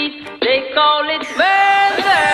street, they call it murder.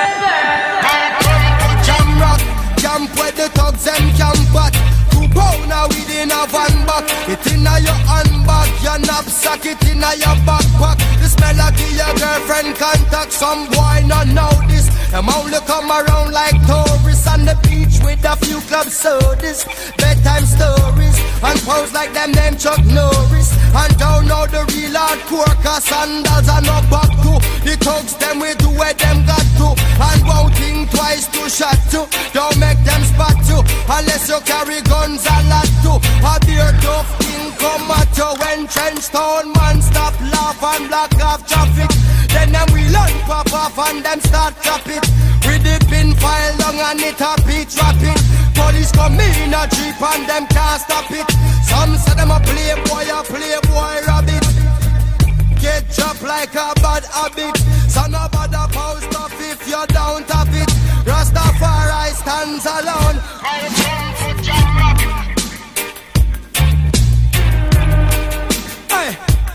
Jam rock, camp where the thugs and camp at. 2 pounder within a van back. It inna your handbag, your knapsack, it inna your backpack. The smell like your girlfriend contact. Some boy not know this. Them only come around like tourists on the beach with a few club sodas, bedtime stories, and pose like them name Chuck Norris. And don't know the real hardcore, cause sandals are no back to. The thugs them we do where them got to. And won't think twice to shot to. Don't make them spot you, unless you carry guns a lot to. A beer tough king come at you when trench town man stop laugh and block off traffic. Then them we learn pop off and them start clap it. With the pin file long and it a beat rapid. Police come in a jeep and them can't stop it. Some say them a playboy rabbit. Get dropped like a bad habit. So no bother post up if you don't have it. Rastafari stands alone. Hey.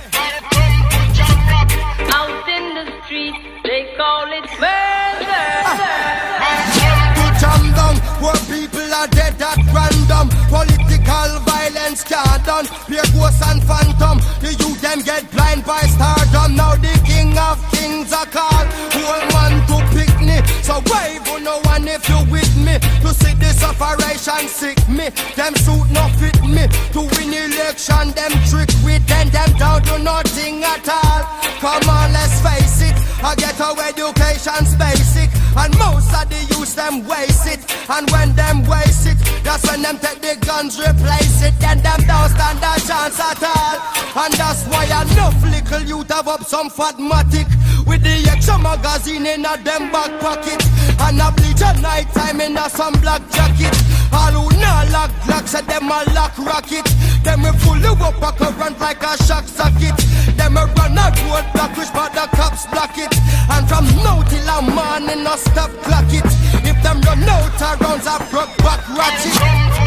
Out in the street, they call it murder. To jam down where people are dead at random. Political violence can't done. Pure ghosts and phantom. The youth them get blind by stardom. Now the king of kings are called. Whole man to picnic. So wave on no one if you with me. To see this operation sick me. Them suit no fit me. To win election them trick with them down to nothing at all. Come on let's face it. I get our education's basic. And most of the youth them waste it. And when them waste it, that's when them take the guns replace it. Then them don't stand a chance at all. And that's why enough little youth have up some fatmatic. With the extra magazine in a them back pocket. And a bleach at night time in a some black jacket. All who not lock blocks at them a lock rocket. Them we fully up a current like a shock socket. Them a run a road block which but the cops block it. And from now till a morning no stop clock it. If them run out of rounds a broke back ratchet.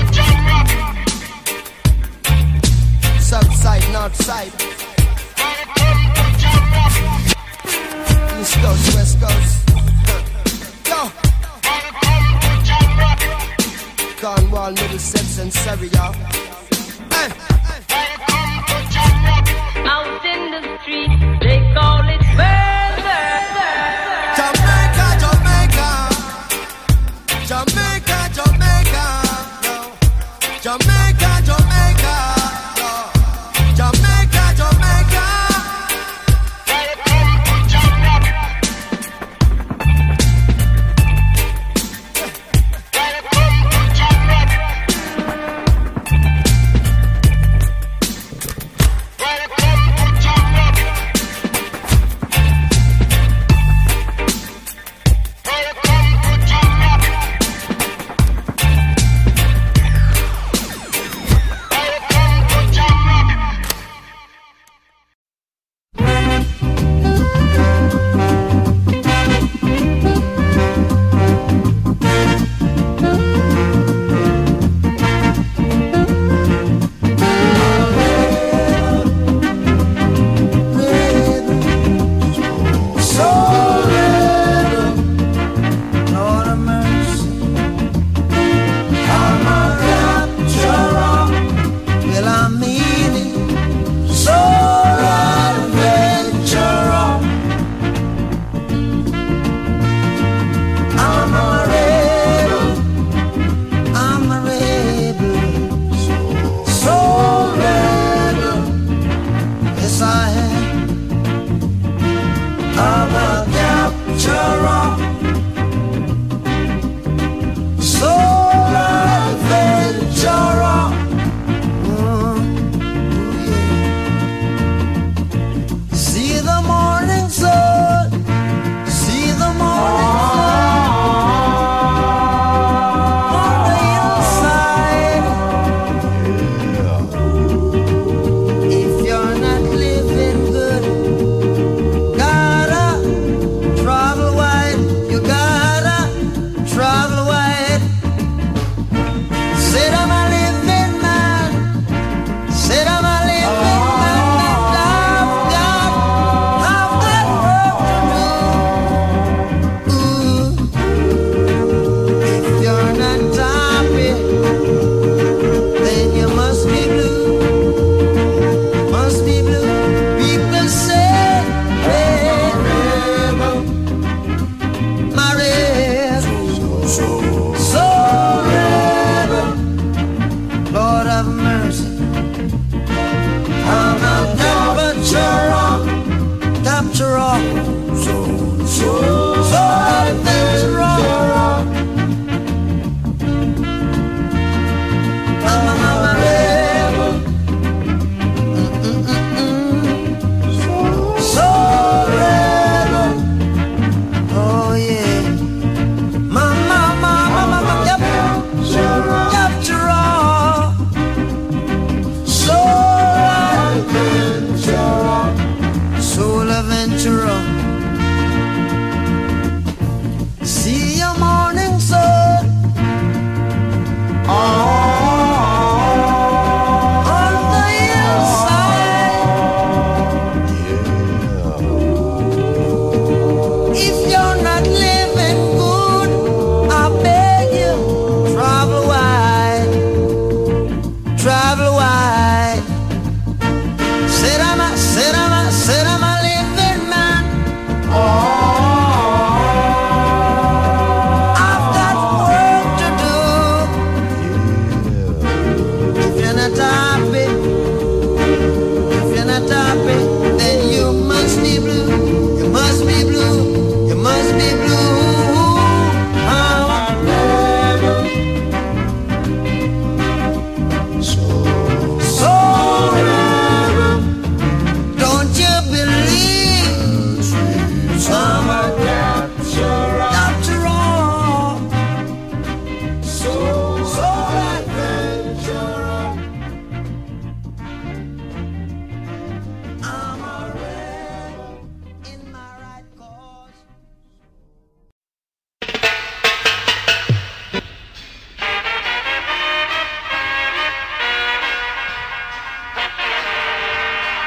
South side, north side. East coast, west coast. Yo. Cornwall, Middlesex and Surrey, y'all. Hey. Out in the street, they call it murder. Jamaica, Jamaica. Jamaica, Jamaica. No. Jamaica, Jamaica. No. Jamaica, Jamaica.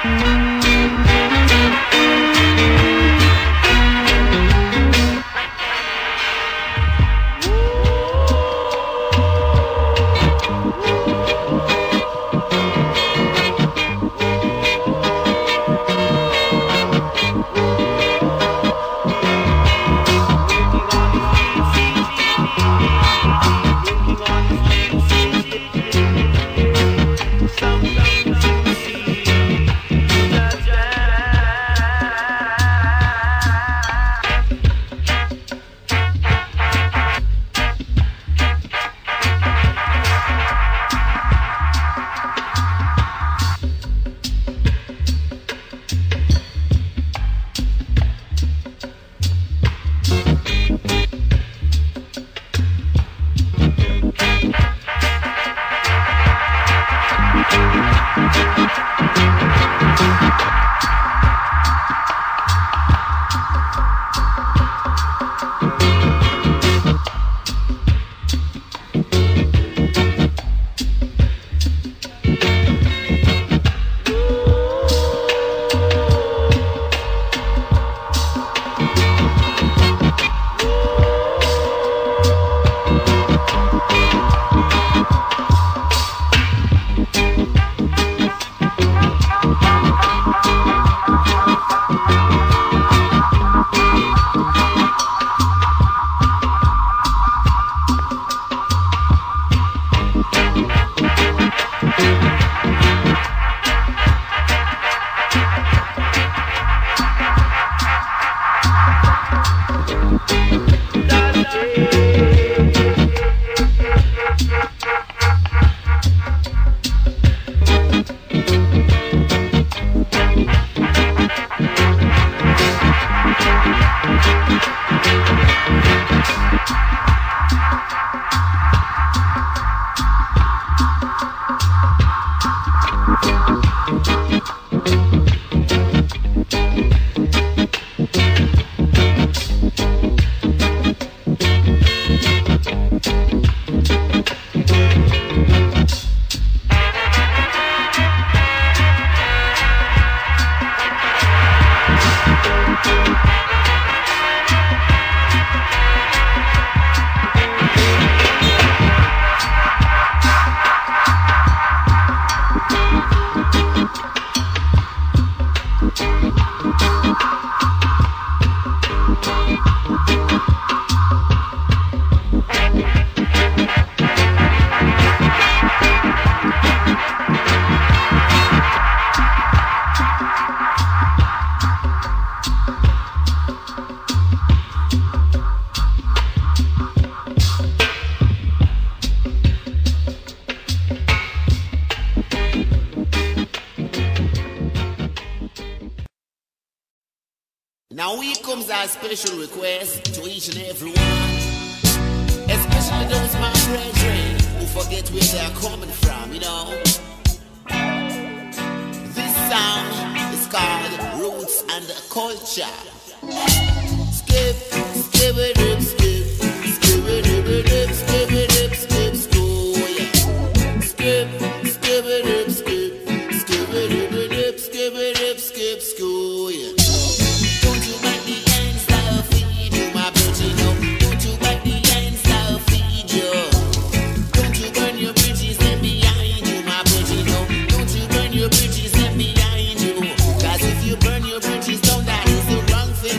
Now here comes our special request to each and every one, especially those my brethren who forget where they are coming from, you know. This song is called Roots and Culture. Skip, skip it up, skip, skip it up, skip it up, skip, school, yeah. Skip, skip it up, skip, skip it up, skip it up, skip, school, yeah. Your bridges left behind you. Cause if you burn your bridges down, that is the wrong thing.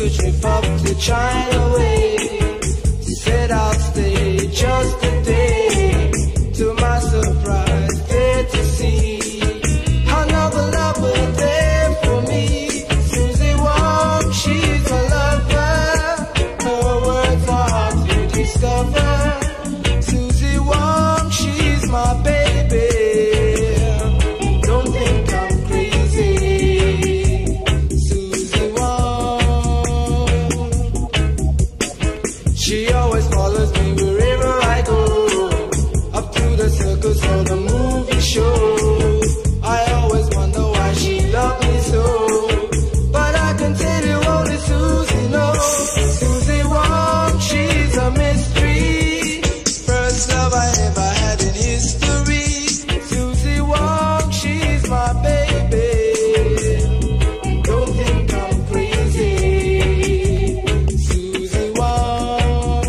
a trip up to China Way. Said I'll stay just a day. To my surprise, there to see another lover there for me. Susie Wong, she's a lover. Her words are hard to discover. Susie Wong, she's my baby. Don't think I'm crazy. Susie Wong, she always follows me wherever I go. Up to the circus or the movie show. I always wonder why she loved me so. But I can tell you only Susie knows. Susie Wong, she's a mystery. First love I ever had in history. Susie Wong, she's my baby. Don't think I'm crazy. Susie Wong.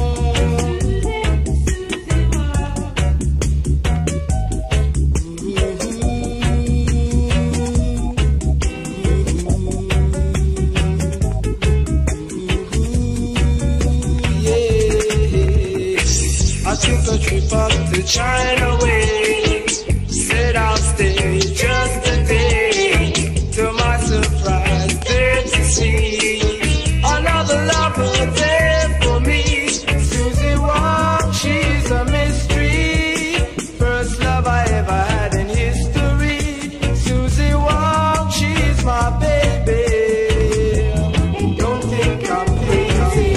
I took a trip up to China Way. Said I'll stay just a day. To my surprise, there to see another lover there for me. Susie Wong, she's a mystery. First love I ever had in history. Susie Wong, she's my baby. Don't think I'm crazy.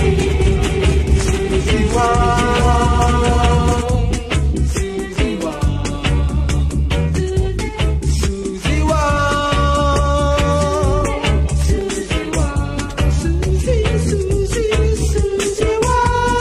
Susie Wong, Susie Wong, Susie Wong, Susie Wong, Susie Wong.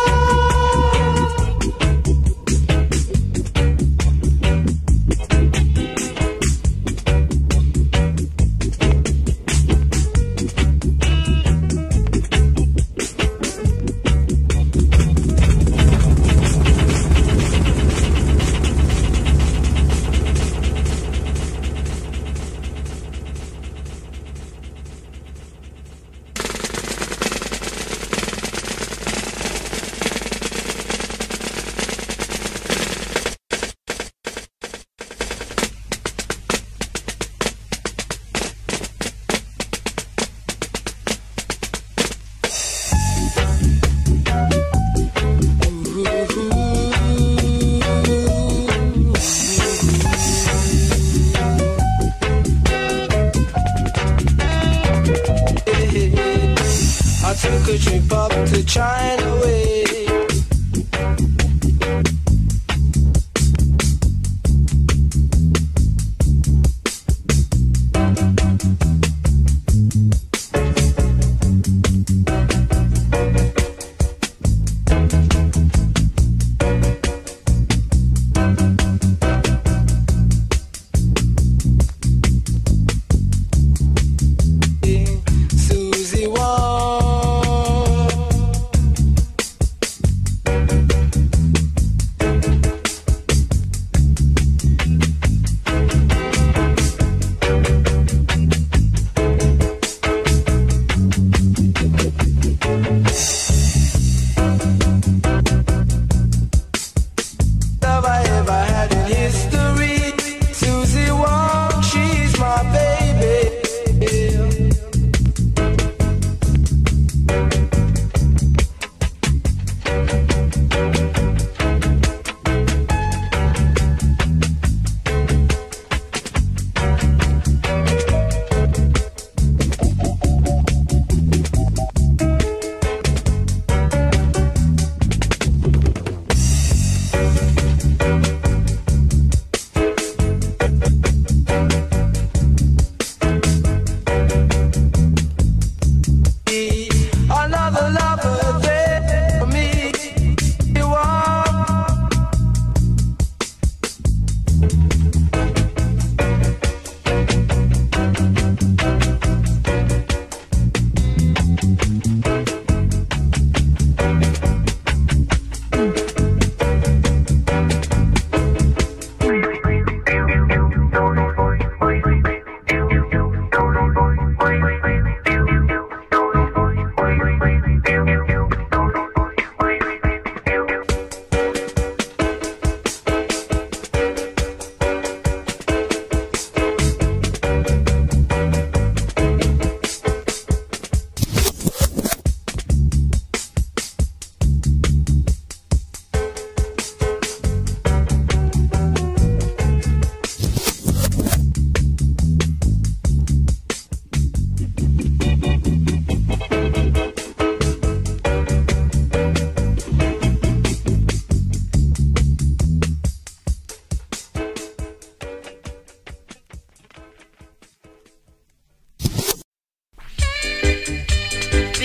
I took a trip up to China Way. Susie Wong,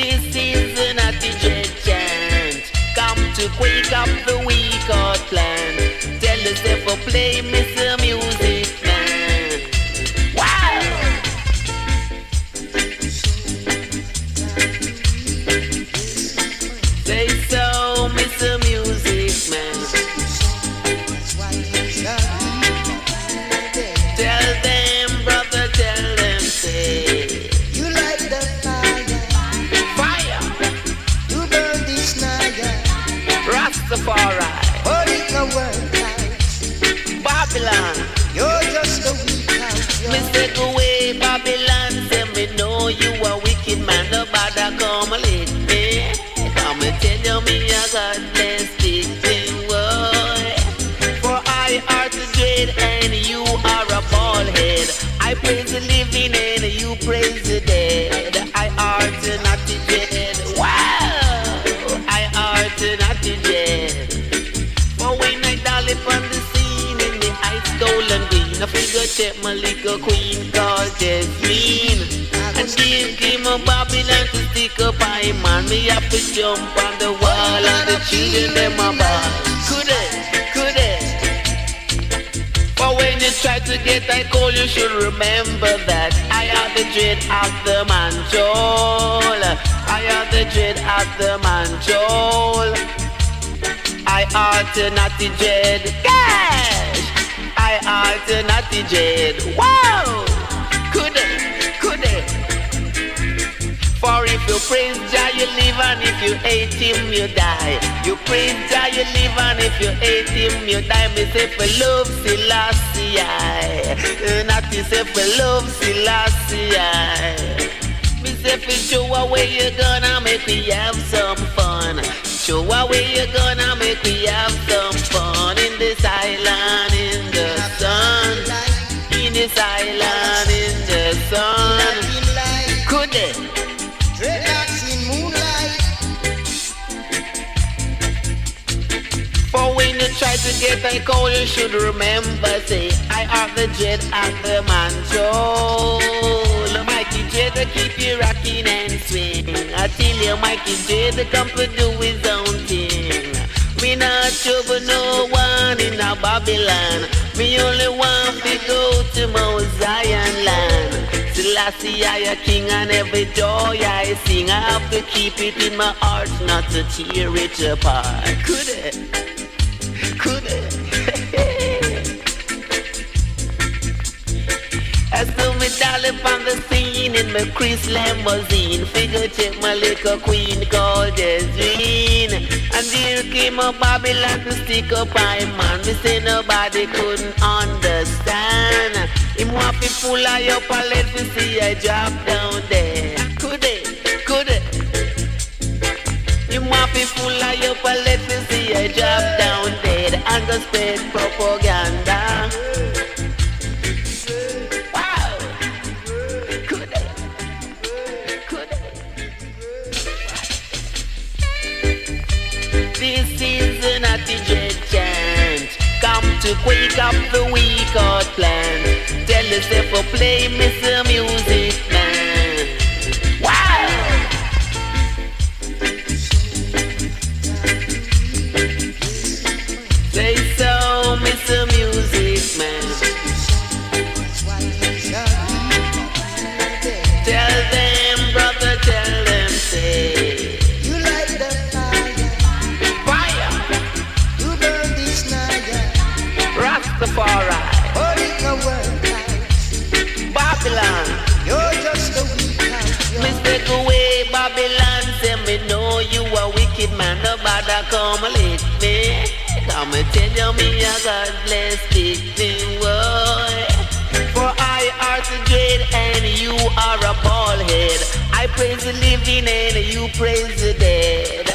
This is an attitude chant. Come to quake up the weak heart plan. Tell yourself to play Mr. Music Man. Wow! Say so, Mr. Music Man. Tell them, brother, tell them, say. You light the fire. You burn this night. Rastafari. But it no work out. Babylon. You're just a weak house. Mistake away, Babylon. Say me know you a wicked man. Nobody come lick me. Come and tell you me a godless victim, boy. For I are the dread and you are a bald head. I praise the living and you praise the dead. I are the not the dead. Wow! I are the not the dead. For when I dial upon the scene in the ice golden green, I figure check my little queen called Jasmine. And give him a Babylon to stick up by man. Me have to jump on the wall and the children them about. Could it? But when you try to get that goal, you should remember that I am the dread of the manjol. I am the dread of the manjol. I alternate dread. Cash! I alternate dread. Wow! Could it? For if you praise Jah, you live, and if you hate him, you die. You praise Jah, you live, and if you hate him, you die. Me say for love Selassie, not to say for love Selassie. Me say for show away you gonna make me have some fun. Show away you gonna make me have some fun in this island in the sun. In this island in the sun. Could it? Dreadlocks in moonlight. For when you try to get a call, you should remember, say, I are the dread of the manjol. Mikey Dread to keep you rocking and swing. I tell you, Mikey Dread to come to do his own thing. Me not trouble no one in a Babylon. Me only want to go to Mount Zion land. Selassie, I a king, and every joy I sing, I have to keep it in my heart, not to tear it apart. Could it? As to me dolly on the scene in my Chris limousine, figure check my little queen called Jasmine. And here came a Babylon to stick up my man. Me say nobody couldn't understand. Him want to pull I up and let me see I drop down there. Could it? Him want to pull I up and let me see I drop down there. And go spread propaganda. Wow! Could it? This is an attitude chant. Come to quake up the weak heart plan. Tell yourself to play Mr. Music Man. Wow! Say so, Mr. Music Man. Tell them, brother, tell them, say. You light the Fire! You burn this night. Rastafari. But it no work out. Babylon. You're just a weak house. Mistake away, Babylon. Say me know you a wicked man. Nobody come lick me. Come and tell you me a godless victim, boy. For I are the dread and you are a bald head. I praise the living and you praise the dead.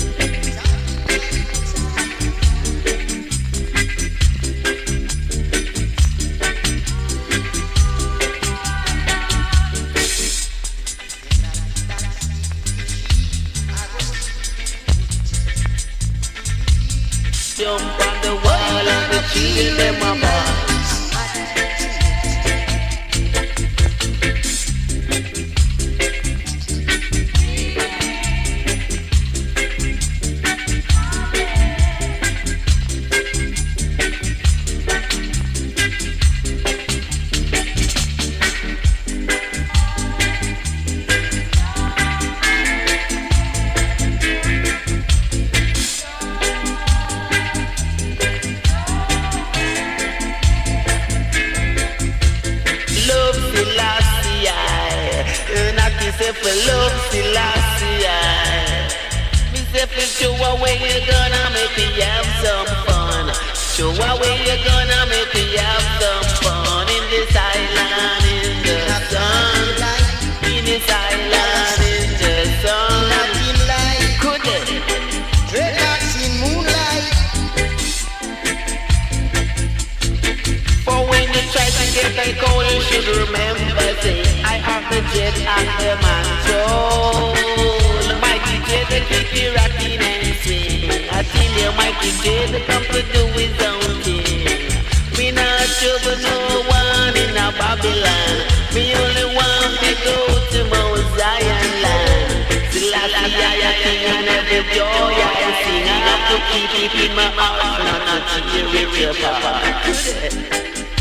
Jump on the wall and the children them apart. say for love Selassie. Me say for show away you gonna make me have some fun. Show away you gonna make me have some fun in this island in the sun. In this island in the sun. Could it? Dreadlocks in moonlight. For when you try to get a goal, you should remember, say, I have the jet and the mantle. Mighty jet that keep you rocking and swing. I tell you, mighty jet that come to do his own thing. Me not trouble no one in a Babylon. Me only want to go to Mount Zion land. Selassie, I king and every joy I sing. I have to keep it in my heart, not to tear it apart.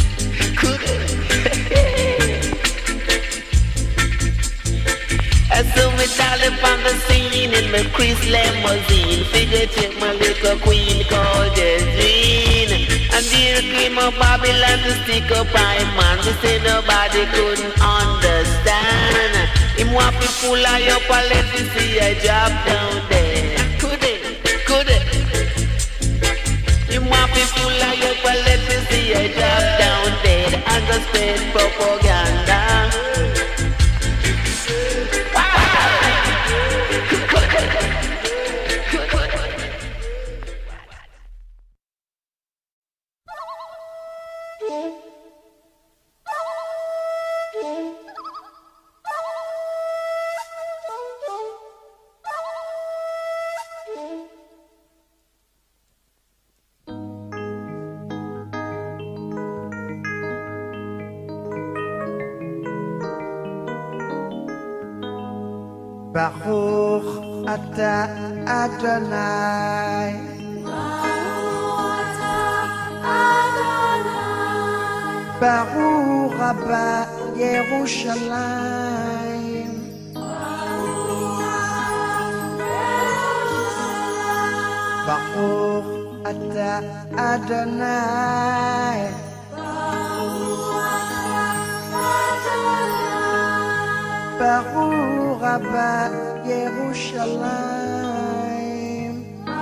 I saw me darling on the scene in my Chris limousine. Figure check my little queen called Jezreen. And here came a Babylon to stick up my man. They say nobody couldn't understand. Him want to pull I up and let me see I drop down there. Could it? Could it? Him want to pull I up and let me see I drop down there. And just spread propaganda. Baruch Ata Adonai. Baruch Abba Yerushalayim. Baruch Ata Adonai. Baruch Abba Yerushalayim.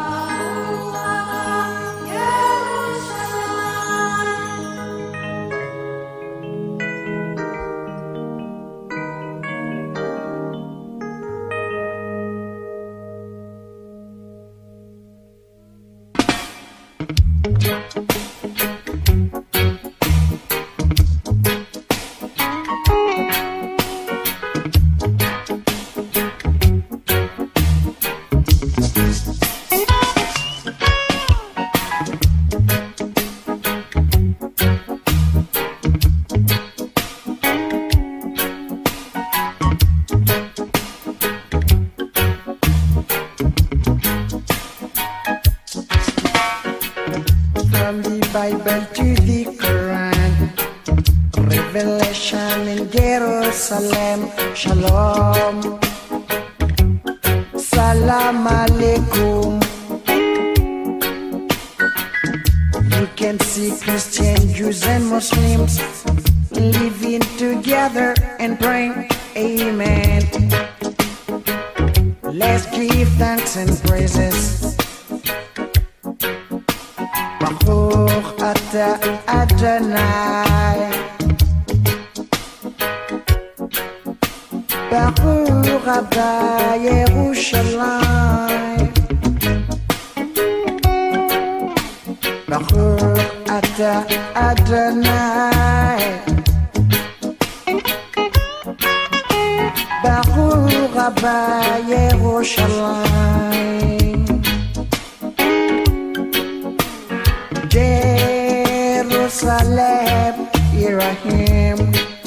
Bible to the Quran, Revelation in Jerusalem, Shalom, Salam Alaikum. You can see Christians, Jews and Muslims living together and praying, Amen. Let's give thanks and praises. Baruch Ata Adonai. Baruch Abba Yerushalayim. Baruch Ata Adonai. Baruch Abba Yerushalayim. Jerusalem, Yerahim.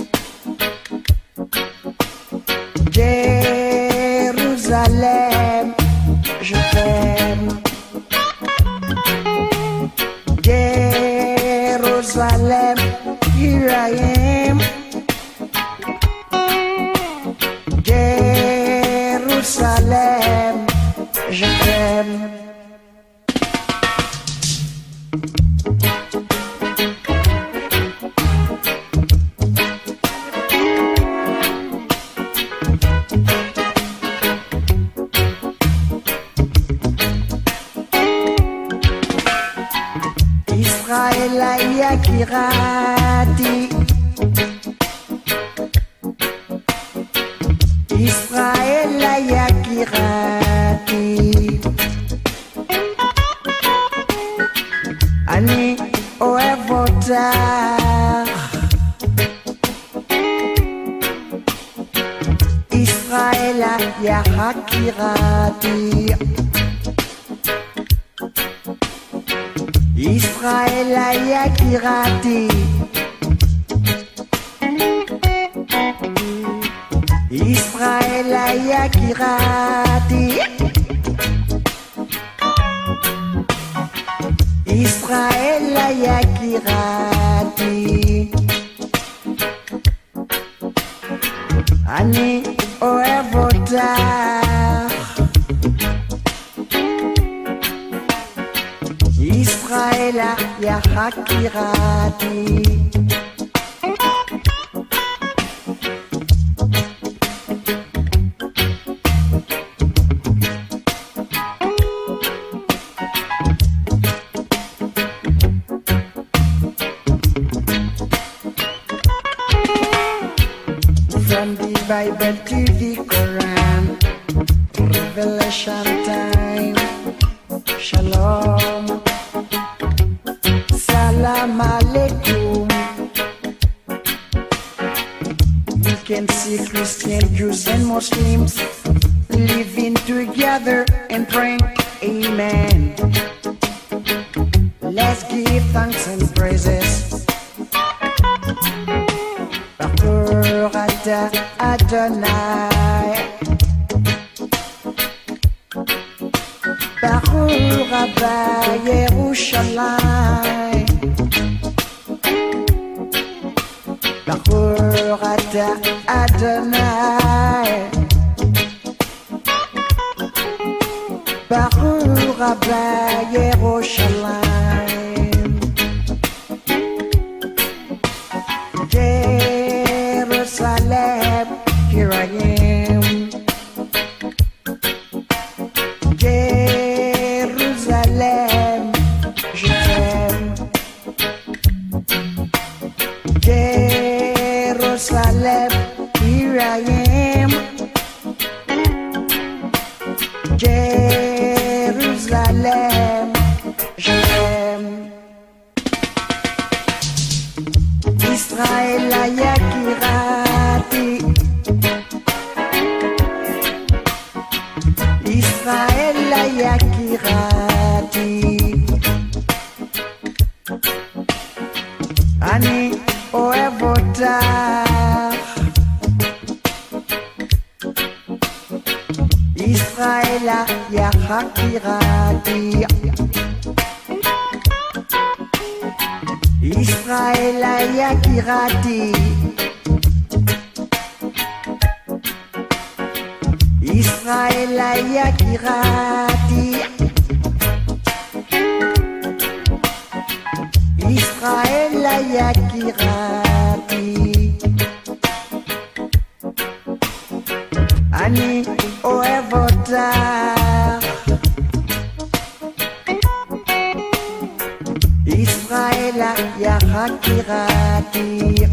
Jerusalem, je t'aime. Jerusalem, here I am. Jerusalem, je t'aime. Yakirati, Israel Yakirati, Ani Oevota, Israel Yakirati, Israel Yakirati, Israel Yakirati, Israel Yakirati, Ani Oevota, Israel Yakirati. From the Bible to the Quran, Revelation time. Shalom, Salam Alaikum. You can see Christian, Jews and Muslims living together and praying, Amen. Let's give thanks and praises. Baruch Adonai, Baruch Abba Yerushalayim, Baruch Adonai, Baruch Abba Yerushalayim. Jerusalem, here I am. Jerusalem, je t'aime. Jerusalem, here I am. Jerusalem, je t'aime. Israel Yakirati, Israel Yakirati, Ani Oevota, Israel Yakirati, Israel Yakirati, Israel Yakirati, Israel Yakirati, Ani Oevota, Israel Yakirati,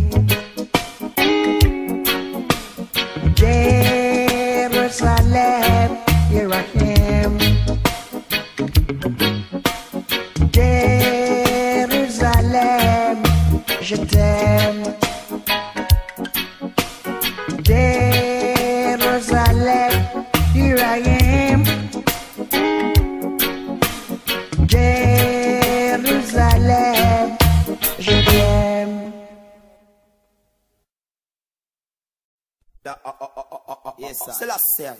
Jerusalem, here I am. Jerusalem, je t'aime. Jerusalem, here I am. Jerusalem, je t'aime. Yes, sir. Celestial.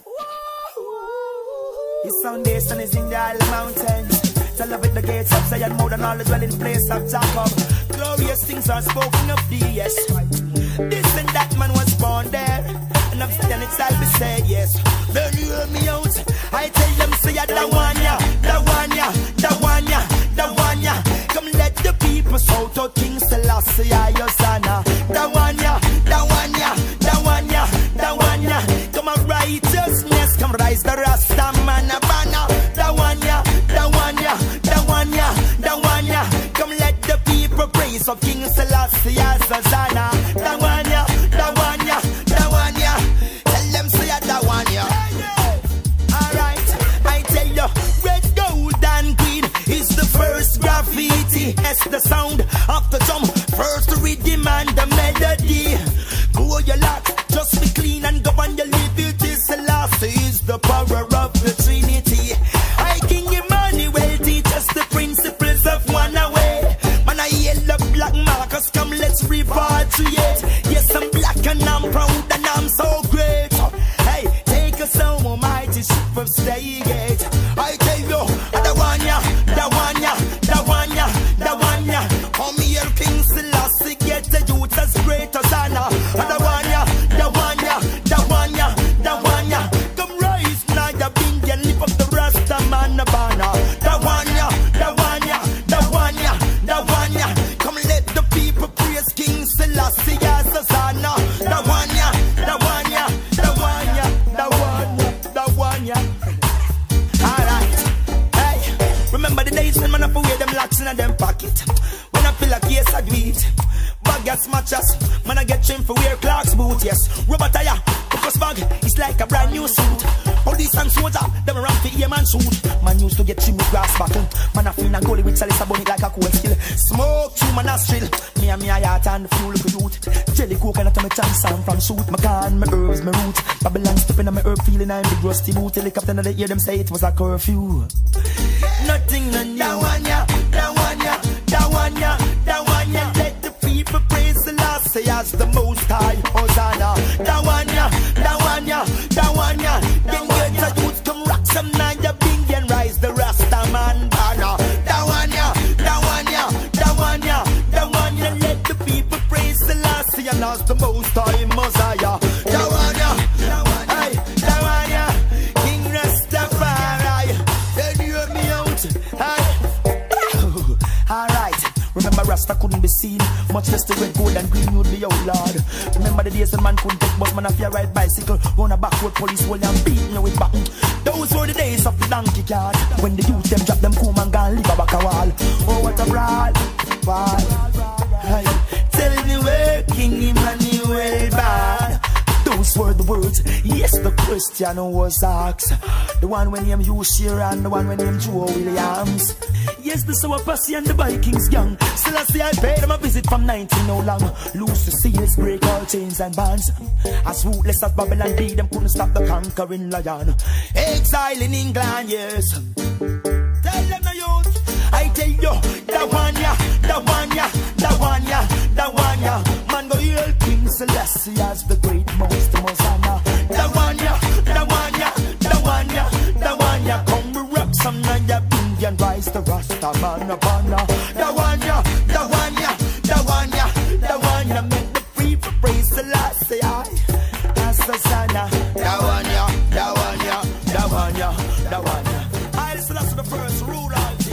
His foundation is in the island mountains. Tell of it the gates of Zion, more than all the dwelling place of Jacob. Glorious things are spoken of thee, yes. This and that man was born there, and of Zion it shall be said, yes. Then you hear me out. I tell them, say, the one ya, the one ya, the one ya, the one ya. Come let the people shout out King Selassie, your son. The one ya, the one ya, the one ya, the one ya. Come on, righteousness, come rise the Rasta man, banner. The one ya, the one ya, the one ya, the one ya. Come let the people praise of King Selassie as Zana. That one ya, that one ya, that one ya. Tell them say that one ya. Alright, I tell you, red, gold and green is the first graffiti. It's the sound of the drum, first rhythm and the melody. Go your lot, just be clean and go on your liberty. Selassie is the power of the Trinity. I King Emmanuel teach us the principles of one away. Man, I yellow black Marcus, come let's repatriate. Yes, I'm black and I'm proud and I'm so great. Hey, take us home, almighty ship of Stargate. I tell you, the one ya, the one ya, the one ya, the one ya. Come here, King Selassie, get the youth as great as Anna. The one ya, the one ya, the one ya, the one ya. Come rise, now the bing and lift up the Rasta man, the banner. The one ya, the one ya, the one ya, the one ya. Come let the people praise King Selassie as the Sana. The one ya, the one ya, the one ya, the one ya, the one ya. Alright, hey, remember the days when man up away them locks in them pocket. When I feel like yes I do it. Bag matches, man I get trimmed for wear Clark's boot, yes. Rubber tire, focus bag, it's like a brand new suit. Police and soldier, them around for ear man shoot. Man used to get trimmed with grass buckle. Man I feel a goalie with Salisa bunny like a cold skill. Smoke through my nostril, me and me a yacht and the fuel of the youth. Jelly coconut and my chance I'm from suit. My can, my herbs, my root. Babylon stepping on my herb feeling I'm big rusty boot. Helicopter and they hear them say it was a curfew. Nothing on that one ya, that one ya, that one ya, that one ya. Let the people praise the Lord, say as the most high Hosanna. That one ya, that one ya, that one ya. Then get the youth come rock some night, the bing and rise the Rasta man banner. That one ya, that one ya, that one ya, that one ya. Let the people praise the Lord, say as the most high Messiah. That one ya, hey, that one ya, King Rastafari. Then you hear me out, hey. Alright, remember Rasta couldn't be seen, much less the red, gold and green would be outlawed. Remember the days the man couldn't take bus, man if you ride bicycle, on a backward police hold and beat me with baton. Those were the days of the donkey cart, when the youth them drop them comb and gone leave a back a wall. Oh what a brawl, hey, tell me where King Emmanuel bad. Those were the words, yes the question was asked. The one when him Hugh Shearer and the one when him Joe Williams. Yes, the Sour Posse and the Vikings gang. Selassie I paid them a visit from 19 no long. Loose the seals, break all chains and bands. As ruthless as Babylon be, them couldn't stop the conquering lion. Exile in England, yes. Tell them the youth, I tell you, the one ya, the one ya, the one ya, the one ya. Man go heal King Selassie as the great most Hosanna. The one ya, the one ya, the one ya, the one ya. Come we rock some Naya Bing and rise the Rasta man upon her. The one ya, the one ya, the one ya, the one ya. Make the free for praise Selassie as the Sana. The one ya, the one ya, the one ya, the one ya. I listen to the first rule of this.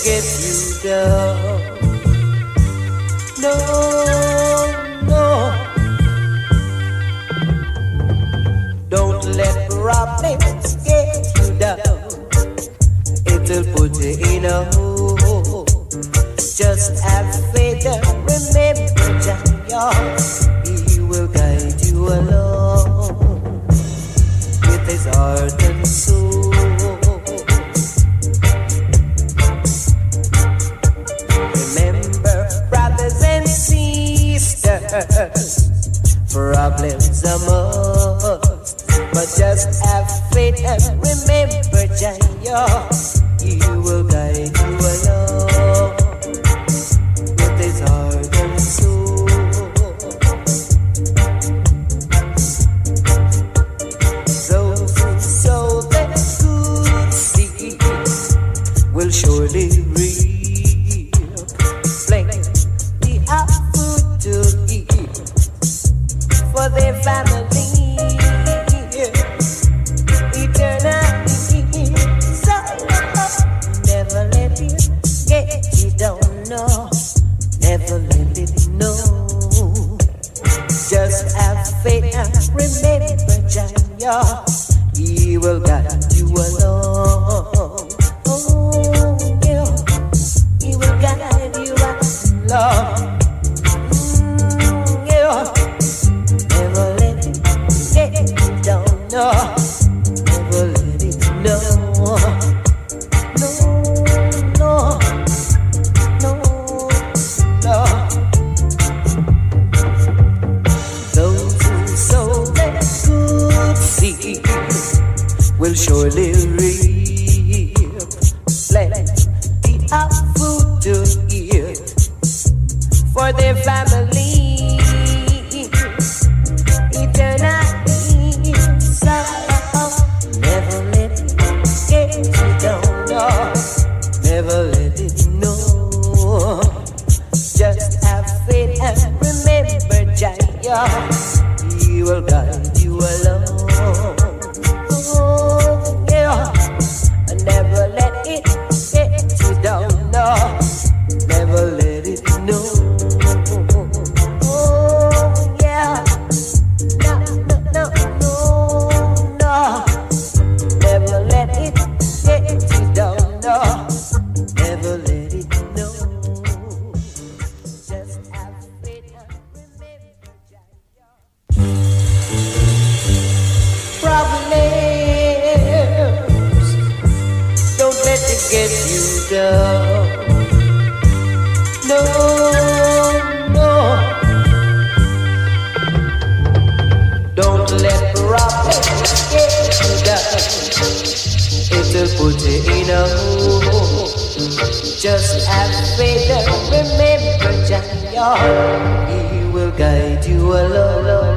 get you down. No, no. Don't let problems get you down. It'll put you in a hole. Just have faith and remember Jah, He will guide you along with His heart and soul. Remember, brothers and sisters, problems are must, but just have faith and remember Jah, He will guide you along with His heart and soul. Those who sow the good seed will surely reap plenty of food to eat for their family. Never let it know. Just have faith and remember Jah, He will guide you along. Oh, yeah, He will guide you along. Yeah, never let it get you down. No, never let it know. Will surely reap plenty of food to eat for their family. Eternally, so never let it get you down. No, never let it know. Just have faith and remember Jah, He will guide you along. Never let it get you down, no. Never let it know. Oh, yeah. No, no, no, no, no. Never let it get you down, no. Never let it know. Just have faith and remember Jah. Problems, don't let it get you down. No, no. Don't let problems get you down. It'll put you in a hole. Just have faith and remember Jah, He will guide you along.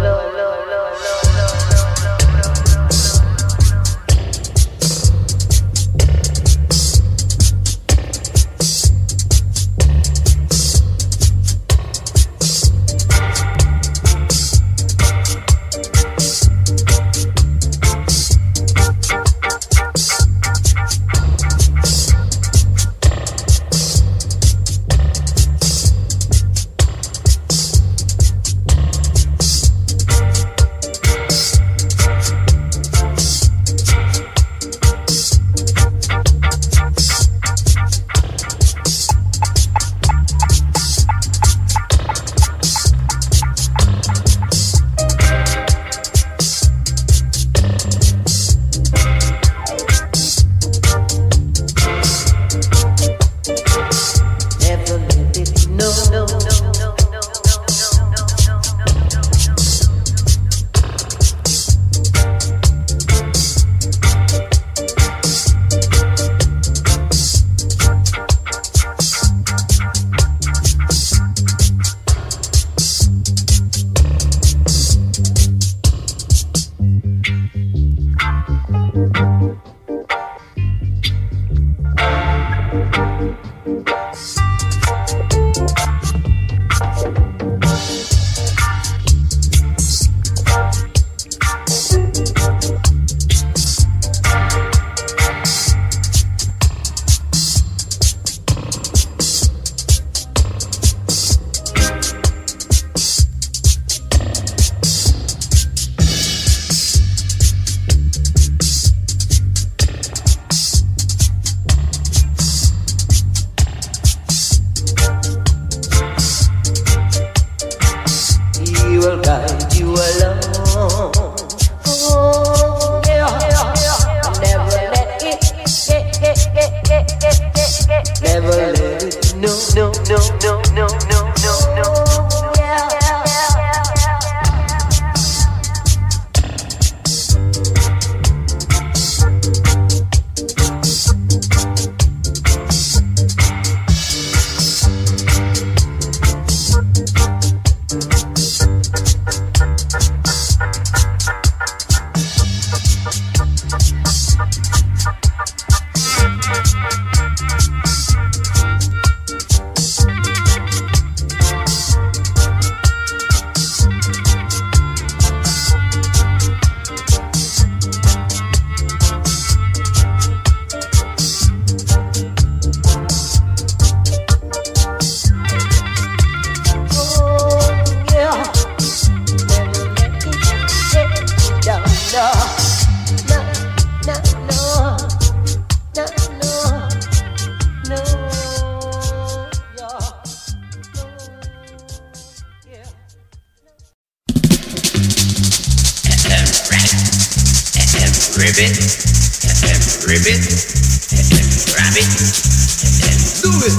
ribbit, ribbit, rabbit, do it.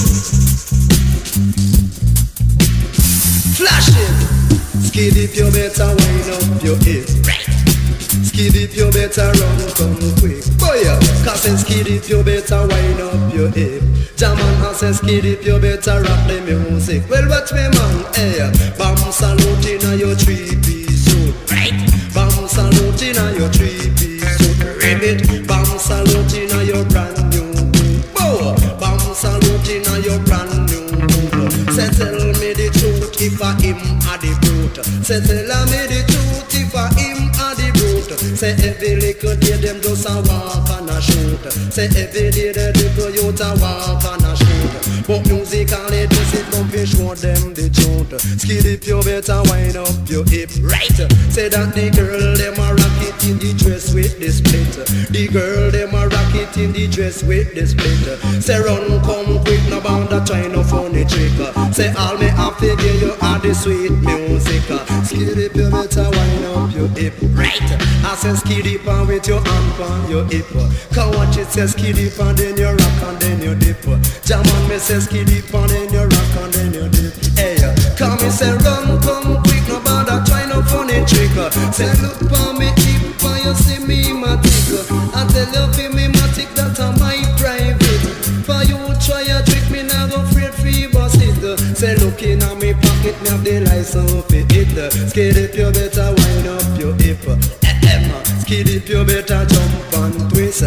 Flash it. Skid if you better wind up your hip. Right. Skid if you better run come quick. Boy, cause skid if you better wind up your hip. German has said skid if you better rock the music. Well, watch me man, hey. Bam salute in your 3-piece suit. Right. Bam salute in your 3-piece suit. Ribbit. Bam salute in your brand new boot. Bow. Bam salute in your brand new boot. Say tell me the truth if I him a the brute. Say tell me the truth if I him a the brute. Say every little day them just a walk and a shoot. Say every day the little youth a walk and a shoot. But musically this it don't be show them the truth. Skid if you better wind up your hip. Right. Say that the girl them a rock it in the dress with the split. The girl them a rock it in the dress with the split. Say run come quick no bound a try no funny trick. Say all me have to give you are the sweet music. Skid if you better wind up your hip. Right. I say skid if and with your hand on your hip. Come watch it say skid if and then you rock and then you dip. German me say skid if and then you rock and then you dip. Hey, come me say run come quick no bother try no funny trick. Say look for me hip and you see me matic. I tell you fi me matic that a my private. For you try a trick me now go afraid free bust it. Say look in a me pocket me have the license for it. Skid if you better wind up your hip. Skid if you better jump and twist.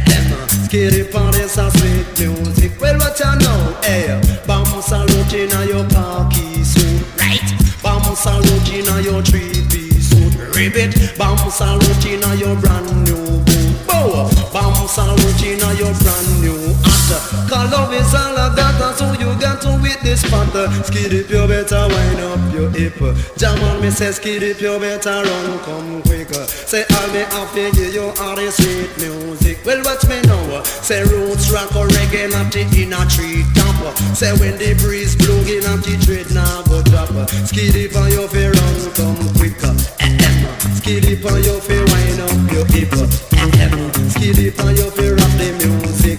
Skid if and this a sweet music. Well what you know, hey. Bam salute in your khaki suit. Right. Bam salute in your 3-piece suit. Ribbit. Bam salute in your brand new boot. Bow. Bam salute in your brand new hat. Cause love is all of that, and so you got to with this part. Skid if you better wind up your hip. German me say skid if you better run come quicker. Say all me have to give you all the sweet music. Well watch me now. Say roots rock or reggae not the in a tree top. Say when the breeze blow in a the tread now go drop. Skid if and you fi run come quicker. Skid if and you fi wind up your hip. Skid if and you fi rock the music.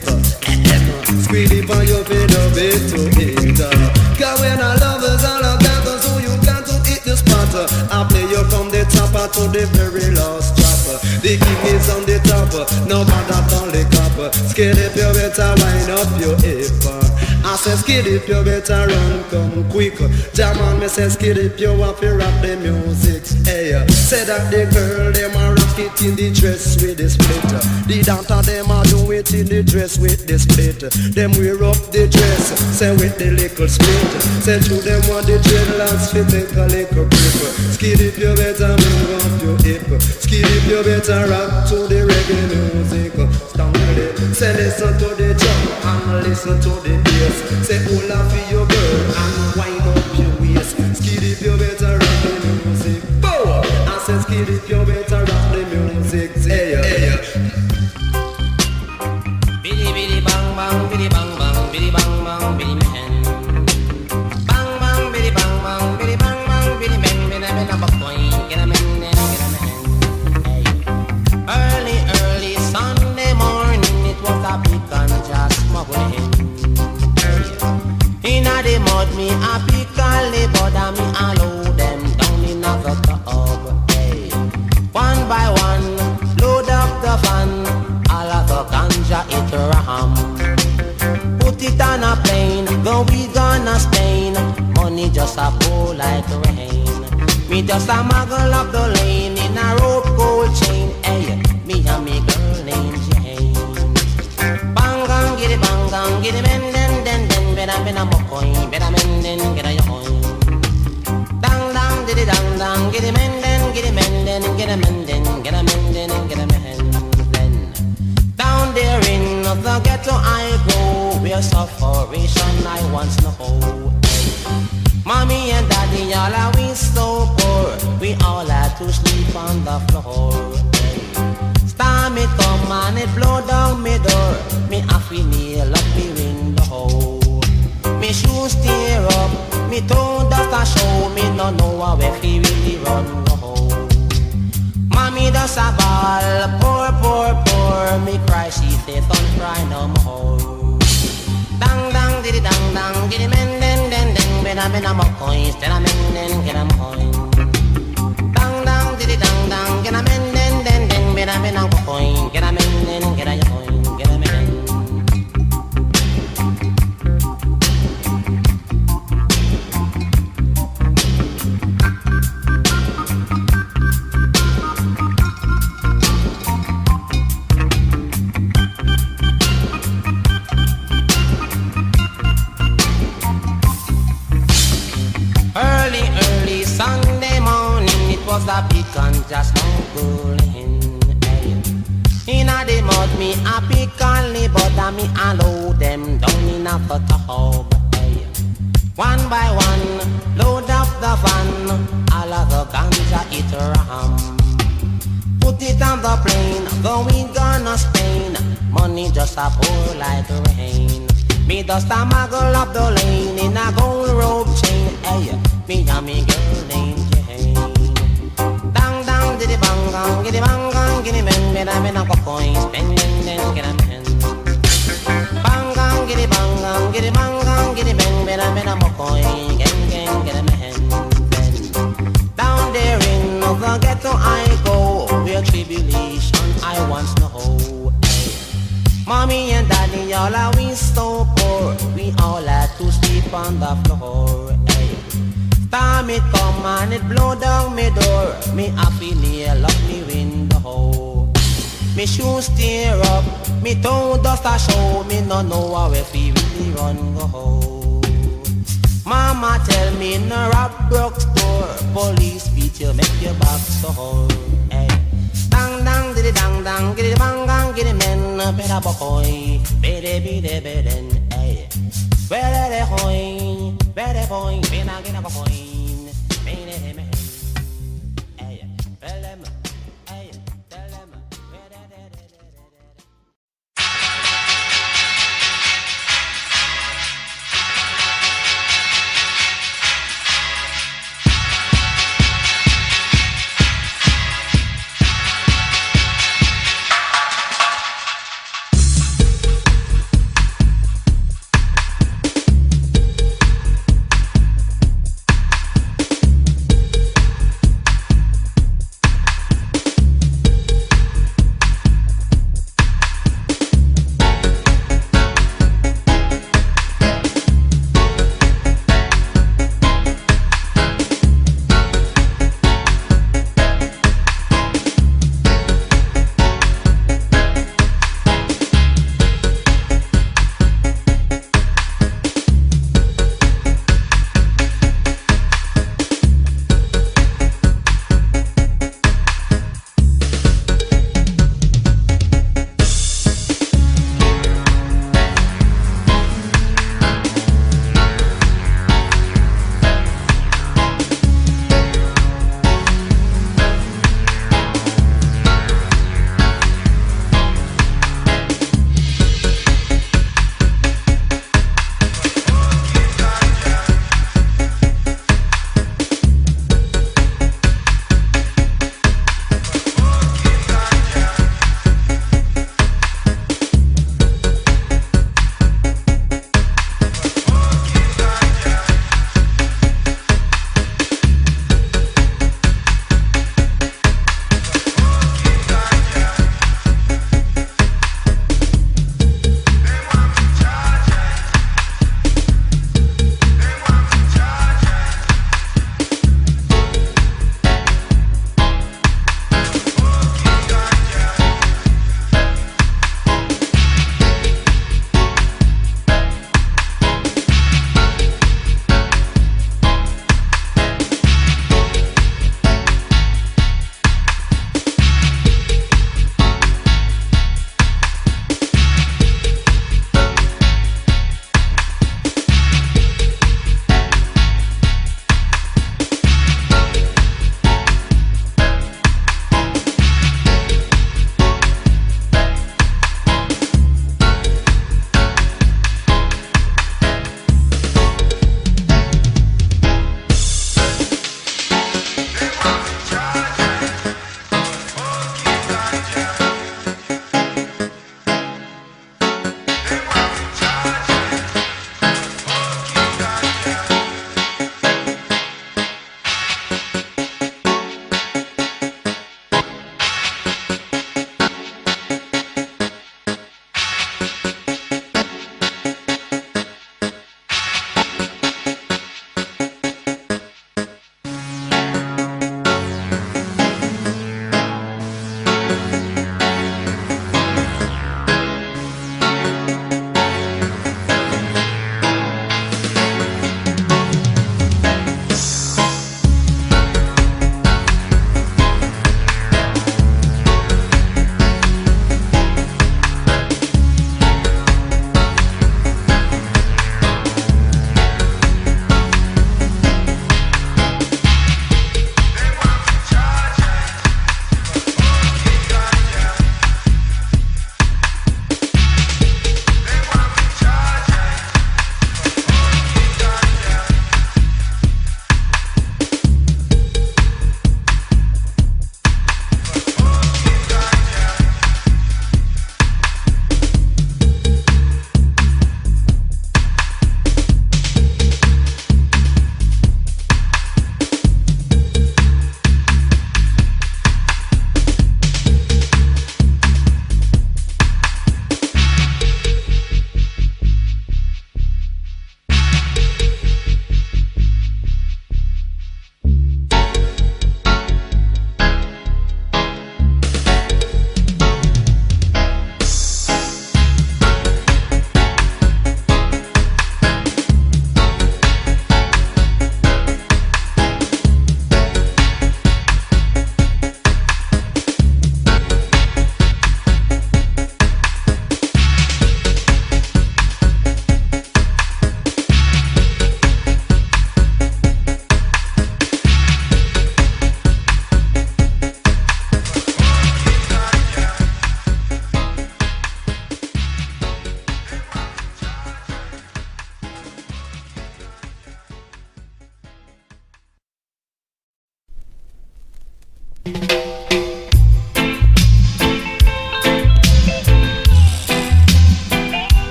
Skid if and you fi dub it to it. Cause when I love is all of that, so you got to hit the spot. I play you from the top to the very last drop. The king is on the top, no matter on the cup. Skid if you better wind up your hip. I say skid if you better run come quick. German me say skid if you want to rock the music. Hey, say that the girl them a rock it in the dress with the split. The dancer them a do it in the dress with the split. Them wear up the dress, say with the little split. Say to them want the dreadlocks fit take a little grip. Skid if you better move up your hip. Skid if you better rock to the reggae music. Stand with it. Say listen to the drum and listen to the bass. Say hold on for your girl and wind up your waist. Skid if you better rock the music. Bow! I said skid if you better rock the music. Hey, hey. Biddy biddy bang bang, biddy bang bang, biddy bang bang, biddy man. Bang bang, biddy bang bang, biddy bang bang, biddy man. Biddy man, I'm a coin, get a man, get a man. Hey. Early Sunday morning, it was a big and just smuggling. Inna the mud, me a pick all the bother, me a load them down in a tub. Hey. One by one, load up the van, all of the ganja it ram. Put it on a plane, go we gonna Spain. Money just a pour like rain. Me just a muggle up the lane in a rope gold chain. Hey, me and me girl named Jane. Bang get it men den. Better men a mocoin, better men den get a yoin. Dang diddy dang, get a men den, get a men den, get a men den, get a men den, get a men den. Down there in the ghetto I go, where sufferation I once know. Mommy and daddy all are we so poor, we all had to sleep on the floor. Storm it come and it blow down me door, me have to nail up me window. Me shoes tear up, me toe dust a show, me no know where he really run go. Mommy does a ball, poor me cry, she say don't cry no more. Dang dang diddy dang dang, giddy men den den den, ben a mo coins, then a men den get a coin. Dang dang diddy dang dang, get a men den den den, ben a coin, get a men den get a coin, get a men. Early Sunday morning, it was a big and just smuggling. In a the mud, me a pick and the butter, me a load them down in a tub. One by one, load up the van, all of the ganja it ram. Put it on the plane, going gonna Spain. Money just a pour like rain. Me just a muggle up the lane in a gold rope chain. Hey, me and me girl named Jane. Dang dang diddy bang bang, giddy bang bang, giddy men, men a coin, spend then get a men. Bang bang, giddy bang bang, giddy bang bang, giddy men a coin, gang get a men. Down there in the ghetto I go, where tribulation I once know. Mommy and daddy, all are we so poor. We all had to sleep on the floor. Hey. Time it come and it blow down me door. Me happy nail up me window. Me shoes tear up, me toe dust a show. Me no know how if we really run go. Mama tell me no rob broke store. Police beat you, make your back sore. Hey. Dang dang diddy dang dang, giddy bang bang, giddy men, better boy, biddy bidden, ay. Where the hoy, better boy, ben I get a coin, biddy men, ay. Tell them, ay, tell them,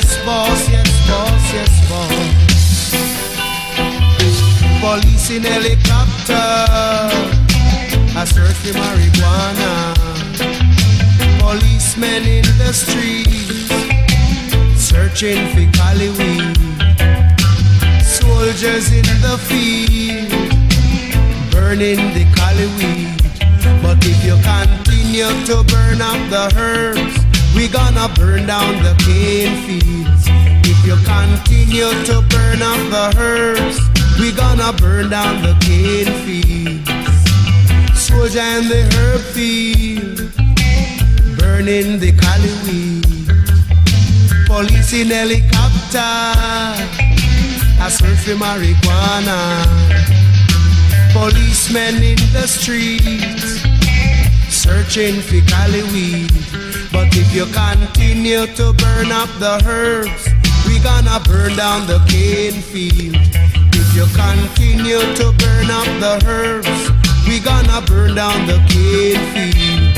Yes, boss, yes, boss, yes, boss. Police in helicopter, I search for marijuana. Policemen in the streets, searching for cali weed. Soldiers in the field, burning the cali weed. But if you continue to burn up the herbs, we gonna burn down the cane fields. If you continue to burn up the herbs, we gonna burn down the cane fields. Soldier in the herb field, burning the cali weed. Police in helicopter, I search for marijuana. Policemen in the streets, searching for cali weed. But if you continue to burn up the herbs, we gonna burn down the cane field. If you continue to burn up the herbs, we gonna burn down the cane field.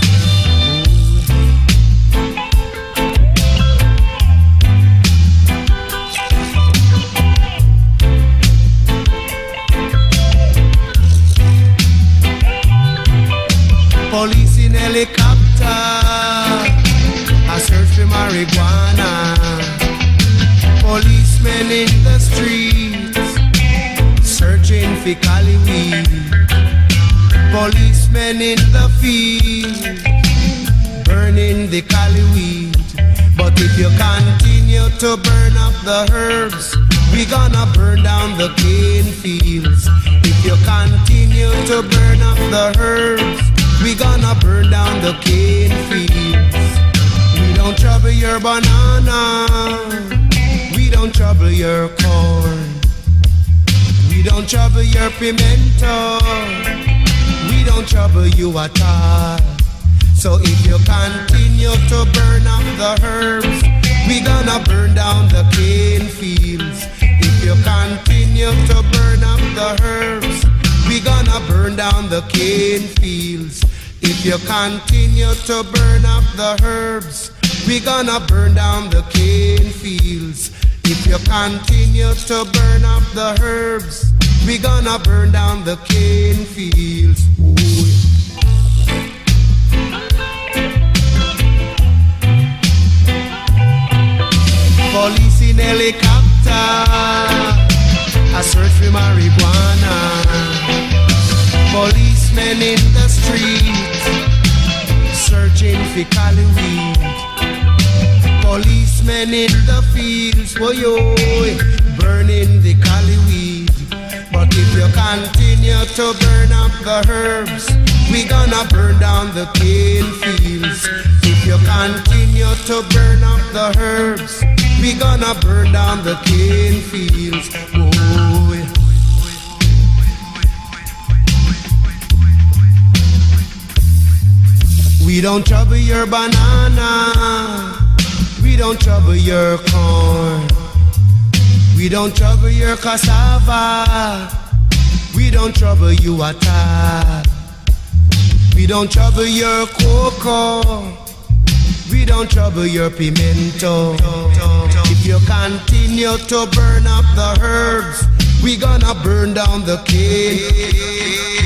Police in helicopter, I search for marijuana. Policemen in the streets, searching for cali weed. Policemen in the field, burning the cali weed. But if you continue to burn up the herbs, we gonna burn down the cane fields. If you continue to burn up the herbs, we gonna burn down the cane fields. We don't trouble your banana, we don't trouble your corn. We don't trouble your pimento, we don't trouble you at all. So if you continue to burn up the herbs, we gonna burn down the cane fields. If you continue to burn up the herbs, we gonna burn down the cane fields. If you continue to burn up the herbs, we gonna burn down the cane fields. If you continue to burn up the herbs, we gonna burn down the cane fields. Ooh. Police in helicopter, I search for marijuana. Policemen in the streets, searching for cali weed. Policemen in the fields, oh yo, burning the cali weed. But if you continue to burn up the herbs, we gonna burn down the cane fields. If you continue to burn up the herbs, we gonna burn down the cane fields. Oh, yeah. We don't trouble your banana, we don't trouble your corn. We don't trouble your cassava, we don't trouble you at all. We don't trouble your cocoa, we don't trouble your pimento. If you continue to burn up the herbs, we gonna burn down the cane.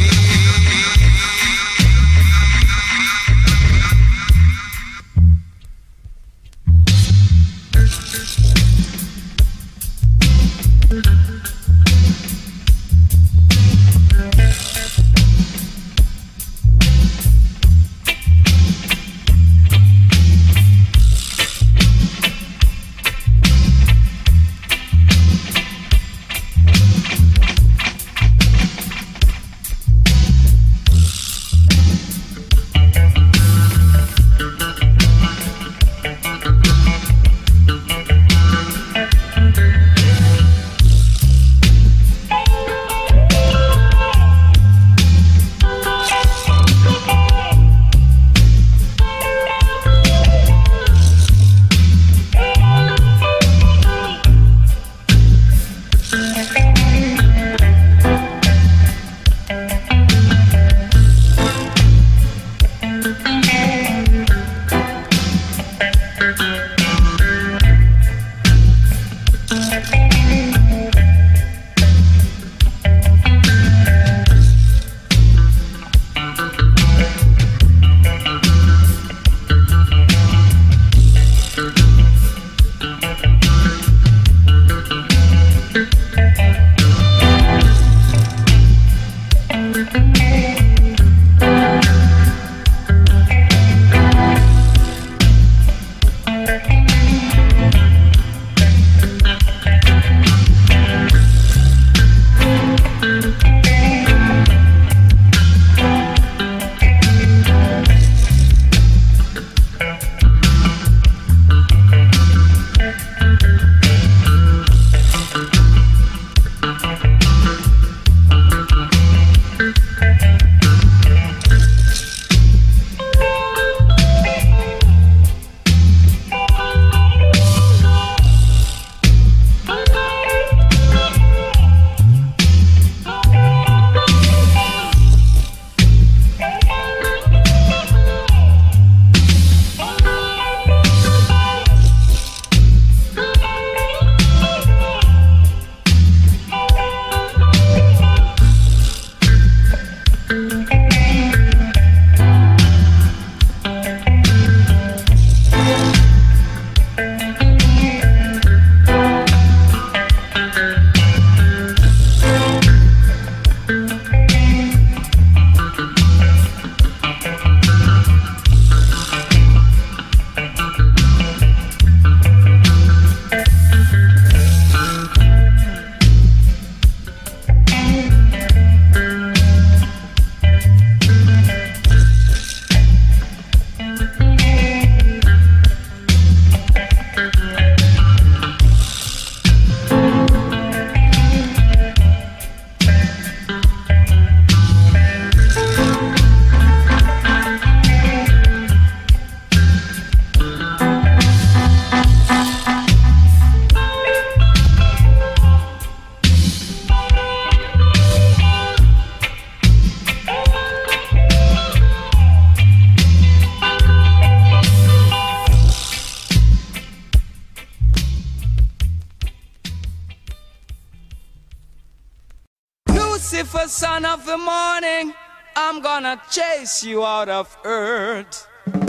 Lucifer, son of the morning, I'm gonna chase you out of earth.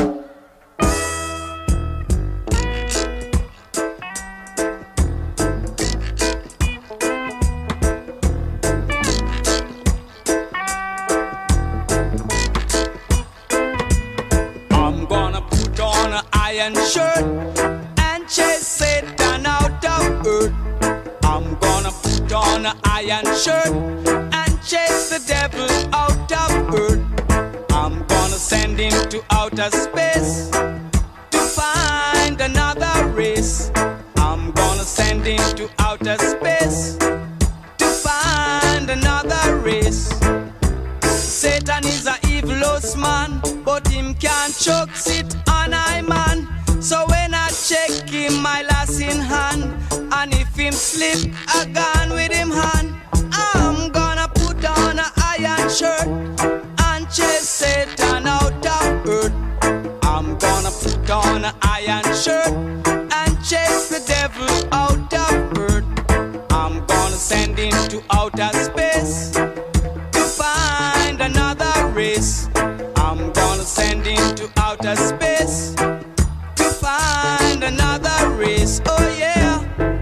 I'm gonna put on an iron shirt and chase Satan out of earth. I'm gonna put on an iron shirt and chase the devil out of earth. I'm gonna send him to outer space to find another race. I'm gonna send him to outer space to find another race. Satan is a evilous man, but him can't choke sit on I man. So when I check him, my lass in hand, and if him slip, I gone with him hand. I'm gonna put on an iron shirt and chase Satan out of earth. I'm gonna put on an iron shirt and chase the devil out of earth. I'm gonna send him to outer space to find another race. I'm gonna send him to outer space to find another race. Oh yeah.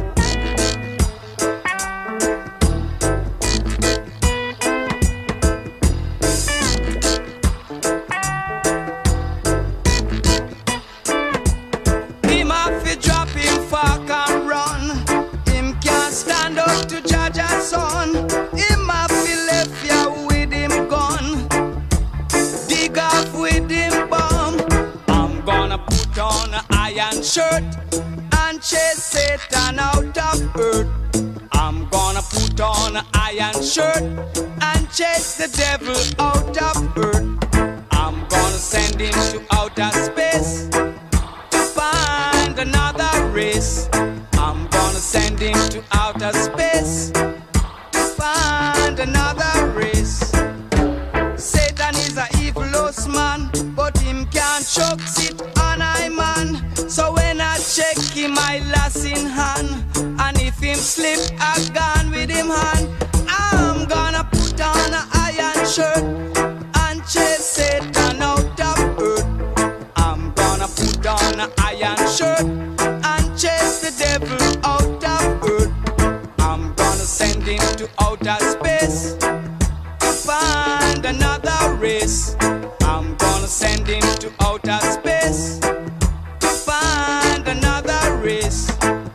Him have to drop him fork and run. Him can't stand up to judge a son. Him have to left ya with him gun. Dig off with him bomb. I'm gonna put on an iron shirt and chase Satan out of earth. I'm gonna put on an iron shirt and chase the devil out of earth. I'm gonna send him to outer space to find another race. I'm gonna send him to outer space to find another race. Satan is a evilous man, but him can't choke sit on I man. So when I check him, I lass in hand, and if him slip, I gone with him hand. I'm gonna put on an iron shirt and chase Satan out of earth. I'm gonna put on an iron shirt and chase the devil out of earth. I'm gonna send him to outer space to find another race. I'm gonna send him to outer space to find another race.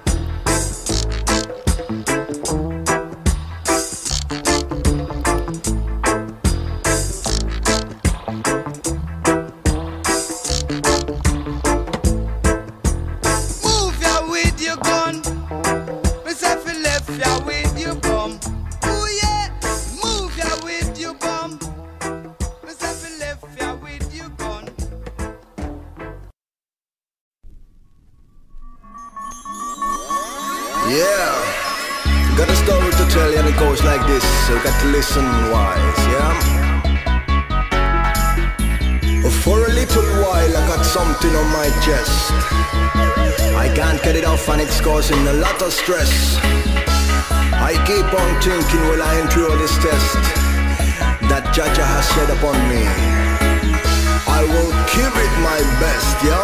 Move ya with your gun. Myself left ya with your bum. Ooh yeah, move ya with your bum. Myself left ya with your gun. Yeah, got a story to tell you and it goes like this, so you got to listen wise, yeah? For a little while I got something on my chest. I can't get it off and it's causing a lot of stress. I keep on thinking while I endure this test that Jaja has set upon me. I will give it my best, yo.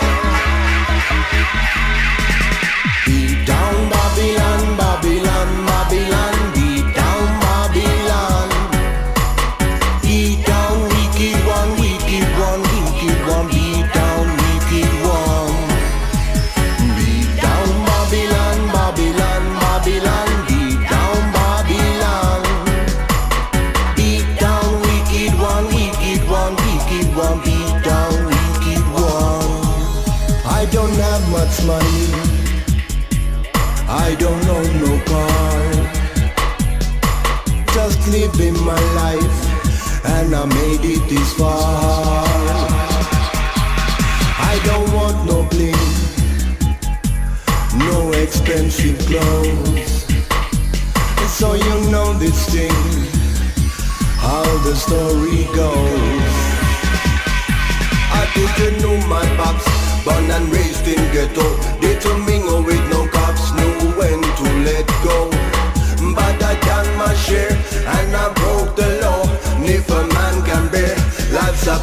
Beat down Babylon, Babylon, Babylon. Beat down Babylon. Beat down wicked one, wicked one, wicked one. Beat down wicked one. Beat down Babylon, Babylon, Babylon. Beat down Babylon. Beat down wicked one, wicked one, wicked one. Beat down wicked one. I don't have much money, I don't own no car, just living my life, and I made it this far. I don't want no bling, no expensive clothes, so you know this thing, how the story goes. I didn't know my pops, born and raised in ghetto, didn't mingle with no cops, knew when to let go. But I done my share and I broke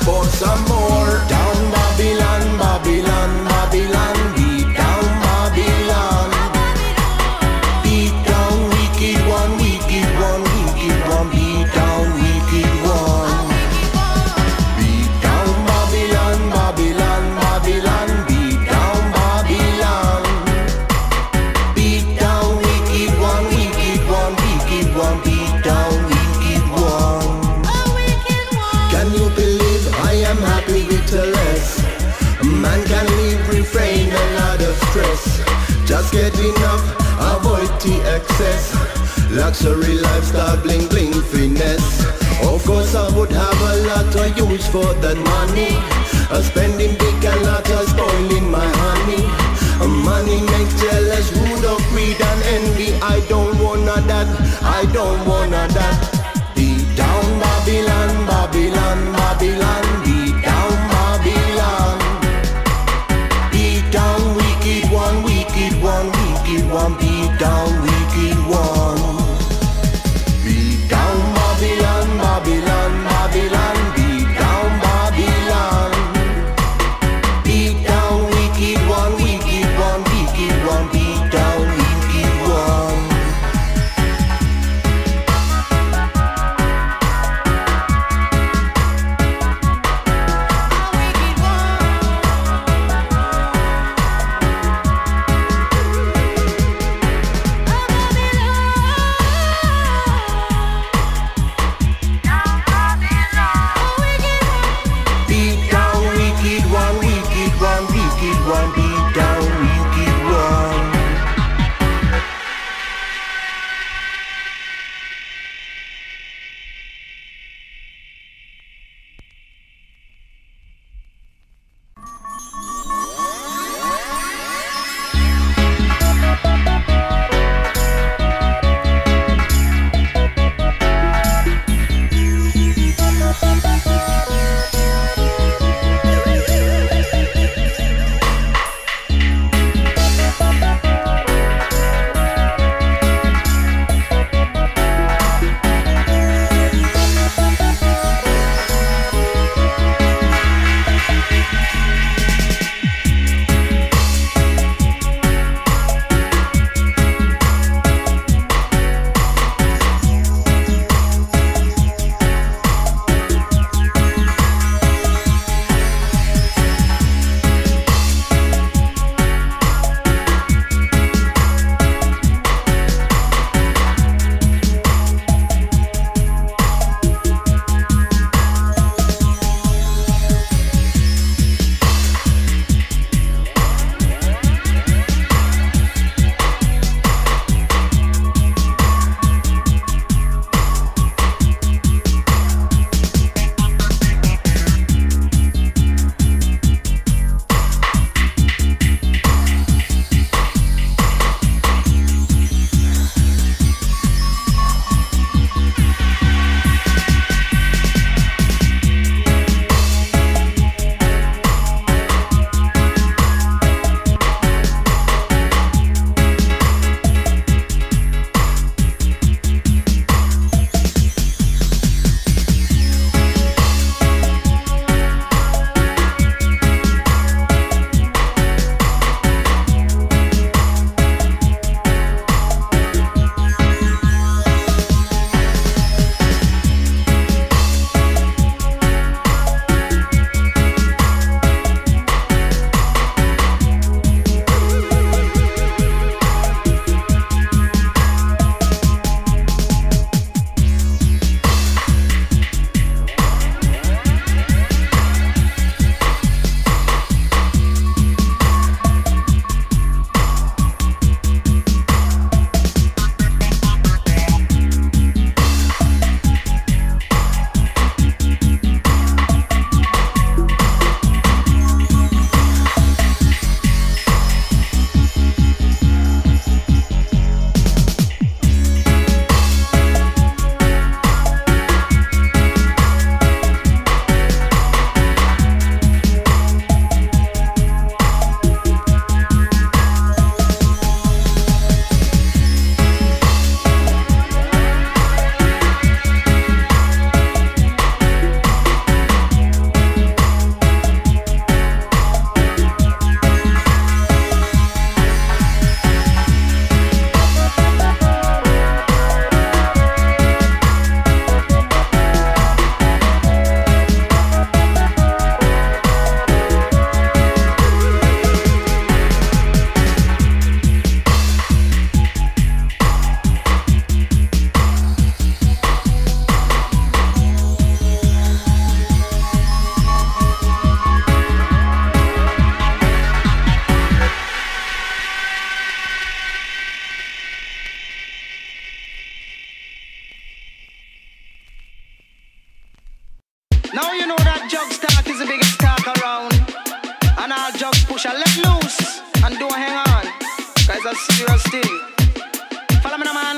for some more. Down Babylon, Babylon, Babylon, beat down Babylon. Beat down wicked one, wicked one, wicked one, beat down wicked one. Beat down Babylon, Babylon, Babylon, beat down Babylon. Beat down wicked one, wicked one, wicked one, beat down wicked one. Can you believe I am happy with less? A man can live, refrain a lot of stress. Just get enough, avoid the excess. Luxury lifestyle, bling bling finesse. Of course I would have a lot of use for that money. Spending big a lot of spoiling my honey. Money makes jealous, rude of greed and envy. I don't wanna that, I don't wanna that. Beat down Babylon, Babylon, Babylon, beat down Babylon. Beat down wicked one, wicked one, wicked one, beat down wicked one. Beat down Babylon, Babylon, Babylon, beat down Babylon. Beat down wicked one, wicked one, wicked one, beat down wicked one. Beat down wicked one, wicked one, wicked one, beat down wicked one. shall let loose and don't hang on. Guys, a serious thing. Follow me now, man.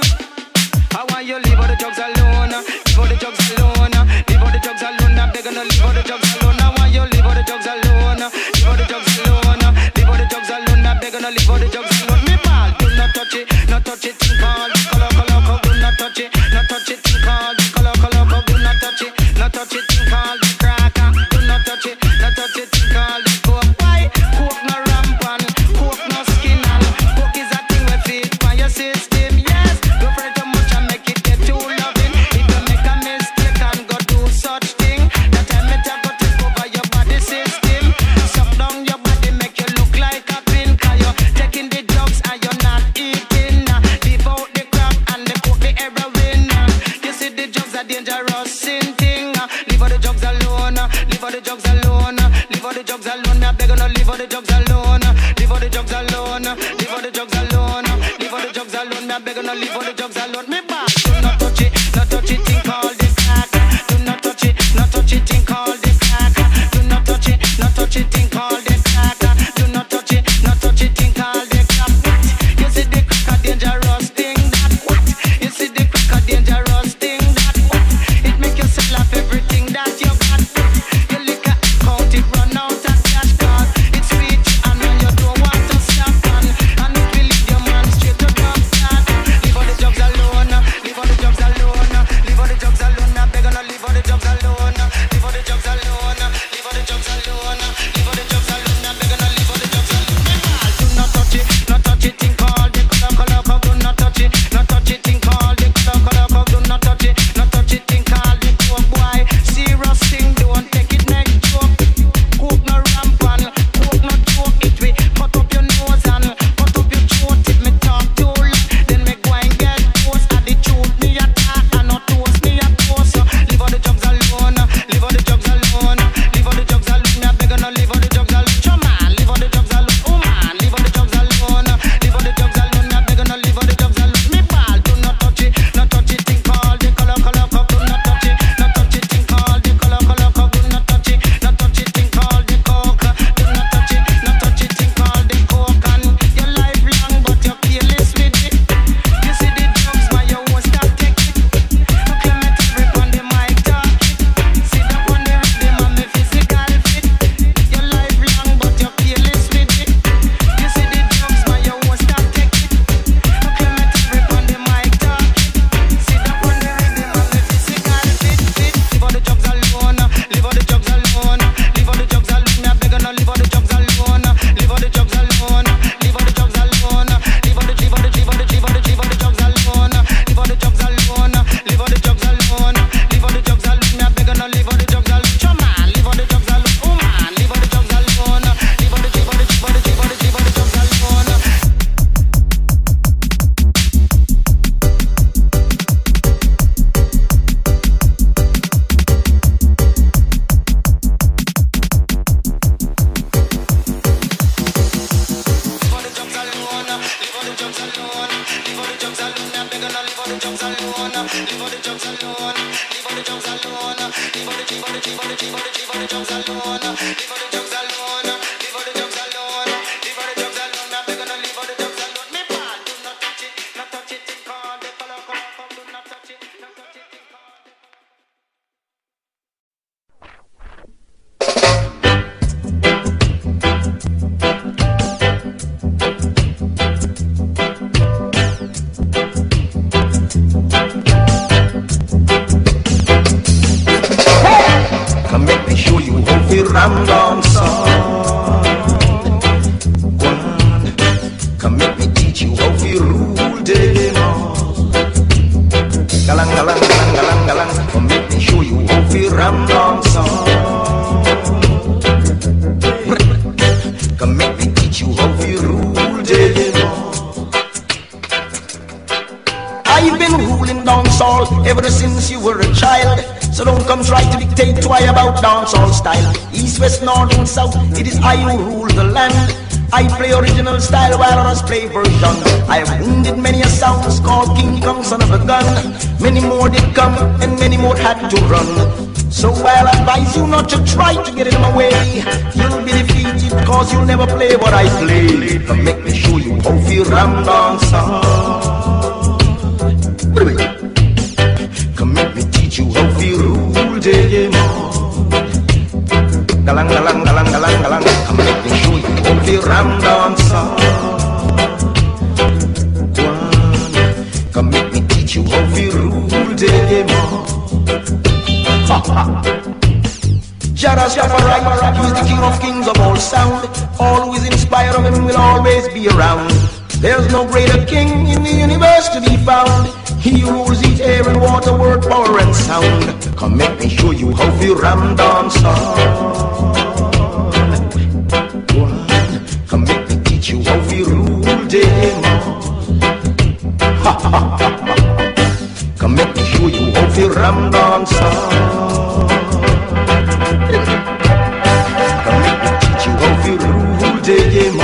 I want you leave all the drugs alone. Leave all the drugs alone. Leave all the drugs alone. I'm begging to leave all the drugs alone. I want you leave all the drugs alone. Leave all the drugs alone. Leave all the drugs alone. I'm begging to leave all the drugs alone. Me ball, do not touch it. Not touch it. Think all the color, do not touch it. Not touch it. Think all the color, do not touch it. Not touch it. Think all the cracker. Do not touch it. Not touch it. Think all the coke. Why? Coke no rampant. Coke no skin and coke is a thing we feed by your system. Yes, go for it too much and make it get too loving. If you make a mistake and go do such thing, that time it a go take over your body system. Suck down your body, make you look like a pin. Cause you're taking the drugs and you're not eating. Leave out the crap and the coke, the heroin. You see the drugs are dangerous sin thing. Leave all the drugs alone. Leave all the drugs alone. Leave all the drugs alone. I beg you no leave all the drugs alone. Leave all the drugs alone. Leave all the drugs alone. Leave all the drugs alone. I beg you no leave all the drugs alone. Me back. Do not touch it. Not touch it. Think all the crack. Do not touch it. Not touch it. Think all the crack. Do not touch it. Not touch it. Think all the crack. Do not touch it. Not touch it. Think all the crap. What? You see the crack a dangerous thing. That what? You see the crack a dangerous thing. That what? It make you sell off everything that you got. Your liquor account it run out of cash card. It's sweet and when you don't want to stop and it will lead your man straight to drug start. Leave all the drugs alone. Leave all the drugs alone. Leave all the drugs alone. I beg you no leave all the drugs alone. Leave all the drugs alone. Leave all the drugs alone. Leave all the drugs alone. I beg you no leave all the drugs alone. Do not touch it. Not touch it. Think all the color. Do not touch it. Not touch it. Think all the color. Do not touch it. Not touch it. Think all the coke boy. Serious thing. Don't take it next joke. Coke no rampant. Coke no joke. It will cut up your nose and cut up your throat. If me talk too long, then me go and get toast. At the truth me attack and not toast me a toast. Leave all the drugs alone. Leave all the drugs alone. Leave all the drugs alone. I beg you no leave all the drugs alone. Come on, leave all the drugs alone. Oh man, leave all the drugs alone. Leave all the drugs alone. I beg you no leave all the drugs alone. Me ball, do not touch it. Not touch it. Think all the color. Do not touch it. Not touch it. Think all the color. Do not touch it. Not touch it. Think all the coke. Do not touch it. Not touch it. Think all the coke. And your life long, but you're careless with it. You see the drugs, but you won't stop taking it. Clement rip on the mic talk it. Sit up on the rhythm and me physical fit. Your life long, but you're careless with it. You see the drugs, but you won't stop taking it. Clement rip on the mic talk it. Sit up on the rhythm and me physical fit. Leave all the drugs alone. Leave all the drugs alone. Leave all the drugs alone. I beg you no leave all the drugs alone. Leave all the drugs alone. Leave all the drugs alone. Leave all the drugs alone. Leave all the drugs alone. Leave all the drugs alone. Leave all the drugs alone. Leave all the drugs alone. I beg you no leave all the drugs alone. Come on, leave all the drugs alone. Oh man, leave all the drugs alone. Leave all the drugs alone. Come make me show you how to ram down song. Come make me teach you how to rule the mouse. Galang, galang, galang, galang, galang. Come make me show you how to ram down song. Come make me teach you how to rule the mouse. I've been ruling dancehall ever since you were a child. So don't come try to dictate why about dancehall style. East, west, north and south, it is I who rule the land. I play original style while others play version. I have wounded many a sound called King Kong, son of a gun. Many more did come and many more had to run. So I'll advise you not to try to get in my way. You'll be defeated cause you'll never play what I play. Come make me show you how to ram dance. Come make me teach you how to rule the game. Galang, galang, galang, galang, galang. Come make me show you how to ram dance. Come make me teach you how to rule the game. Jah Rastafari, he is the king of kings of all sound. Always inspired of him will always be around. There's no greater king in the universe to be found. He rules each air and water, word, power and sound. Come make me show you how to ram dance. Come make me teach you how to rule the game. Come make me show you how to ram dance. Come make me teach you how to rule the game.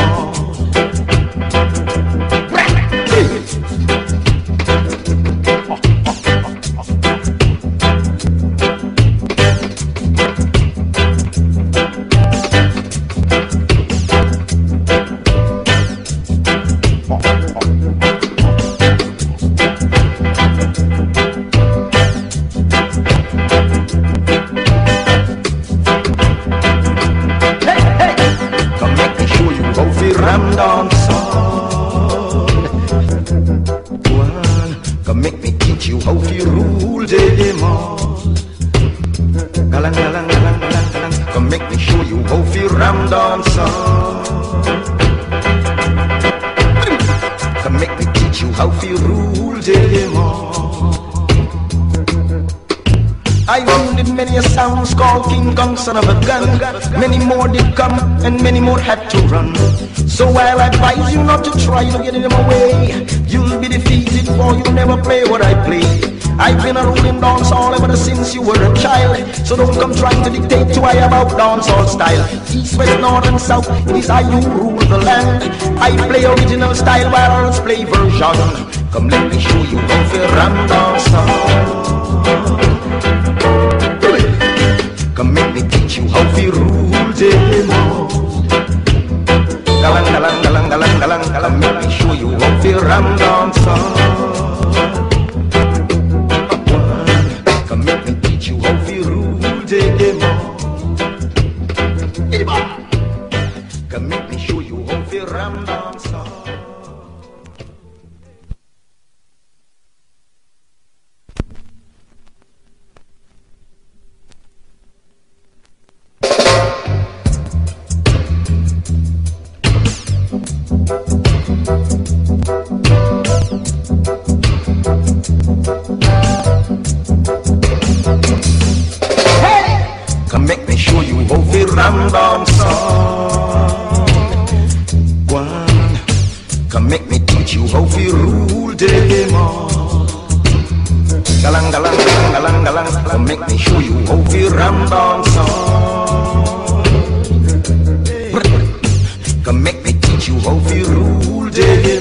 Son of a gun, many more did come and many more had to run. So I'll advise you not to try to get in my way. You'll be defeated for you'll never play what I play. I've been a ruling dancehall ever since you were a child. So don't come trying to dictate to I about dancehall style. East, west, north and south, it is I who rule the land. I play original style while others play version. Come let me show you how to ram dancehall. Come make me teach you how to rule the game. Galang, galang, galang, galang, galang, galang. Make me show you how to ram dance. Come make me teach you how to rule the game. Come make me show you how to ram dance. Come make me teach you how to rule the game. Galang, galang, galang, galang, galang. Come make me show you how to ram dance. Come make me teach you how to rule the game.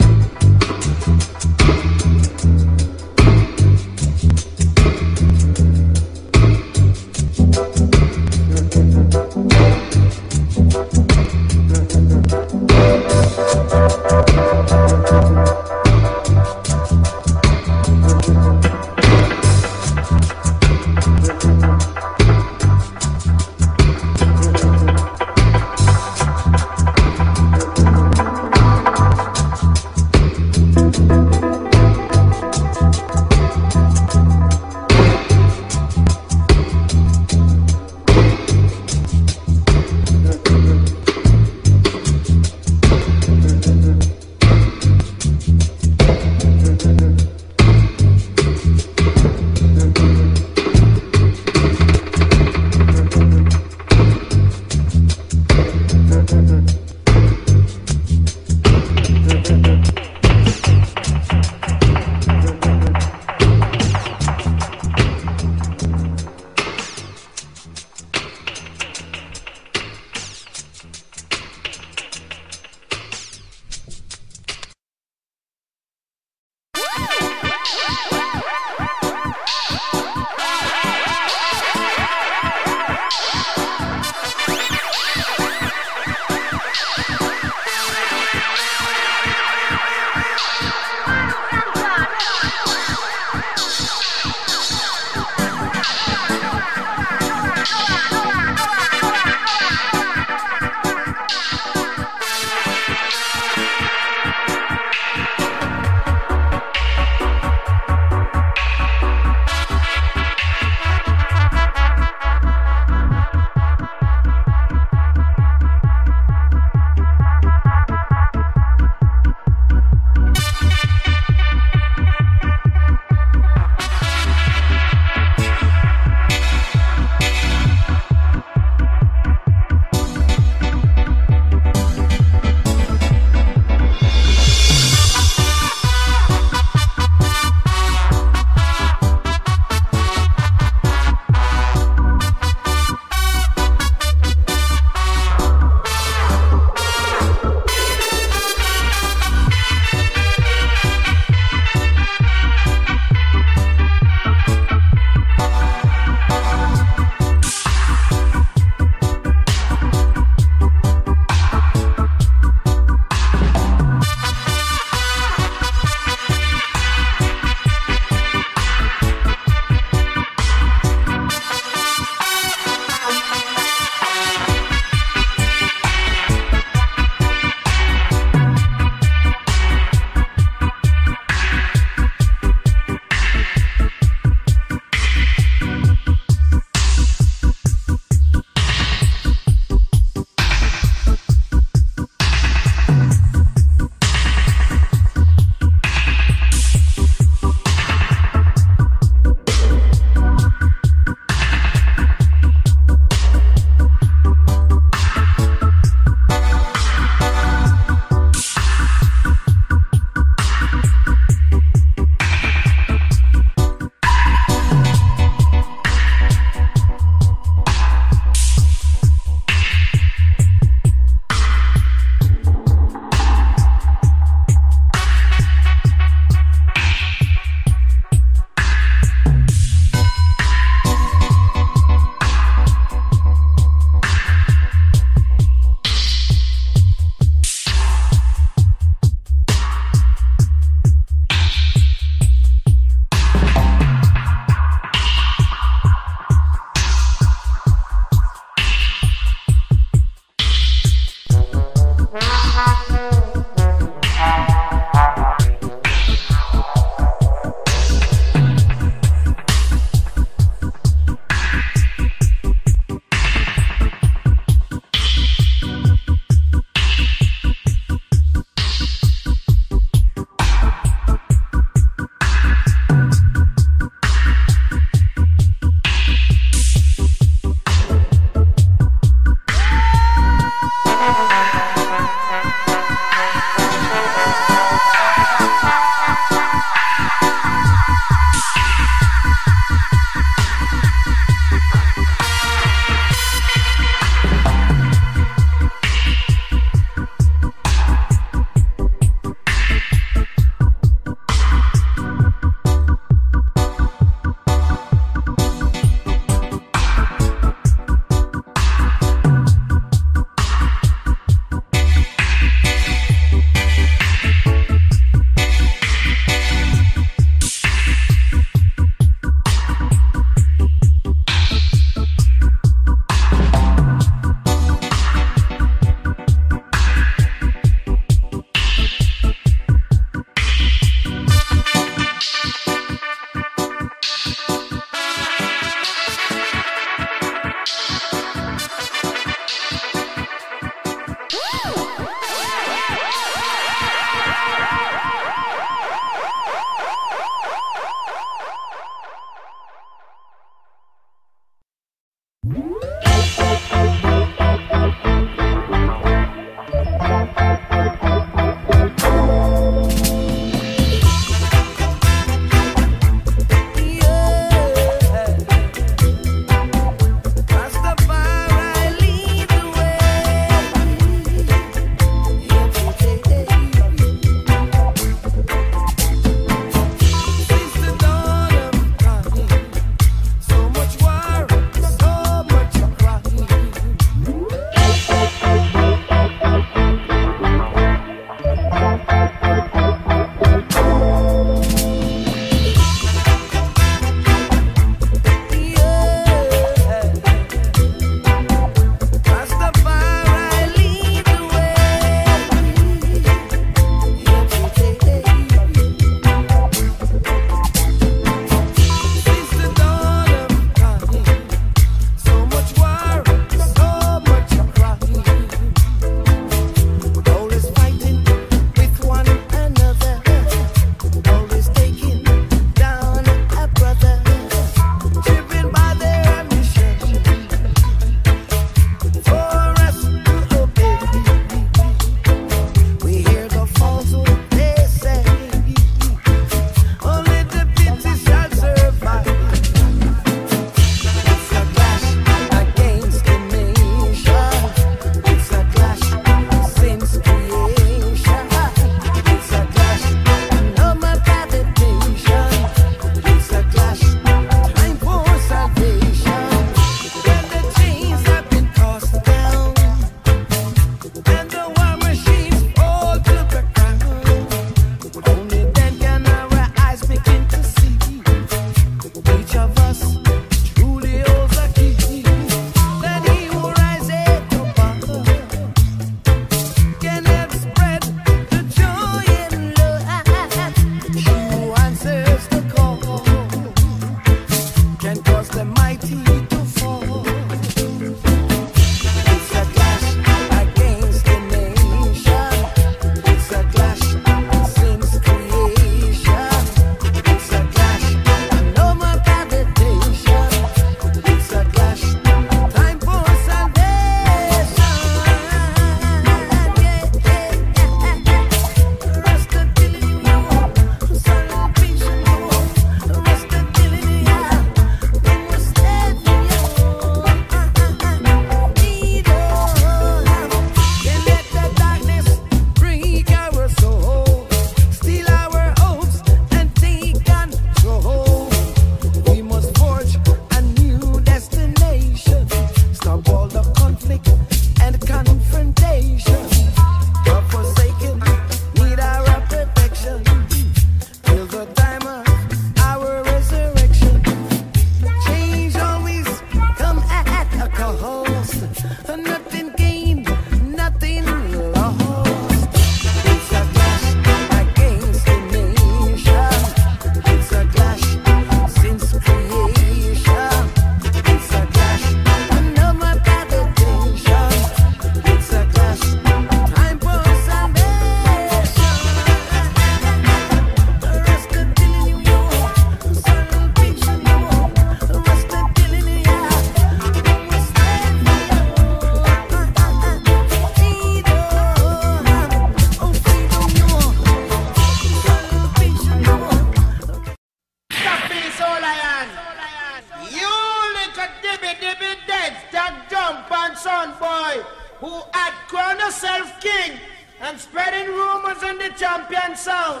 son boy who had crowned herself king and spreading rumors on the champion sound.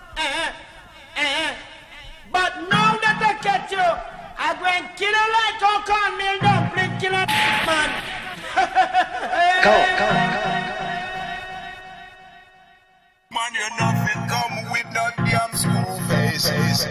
But now that I catch you, I go and kill her like how cornmeal dumpling kill a man. Go. Man, you're nothing come with no damn school faces.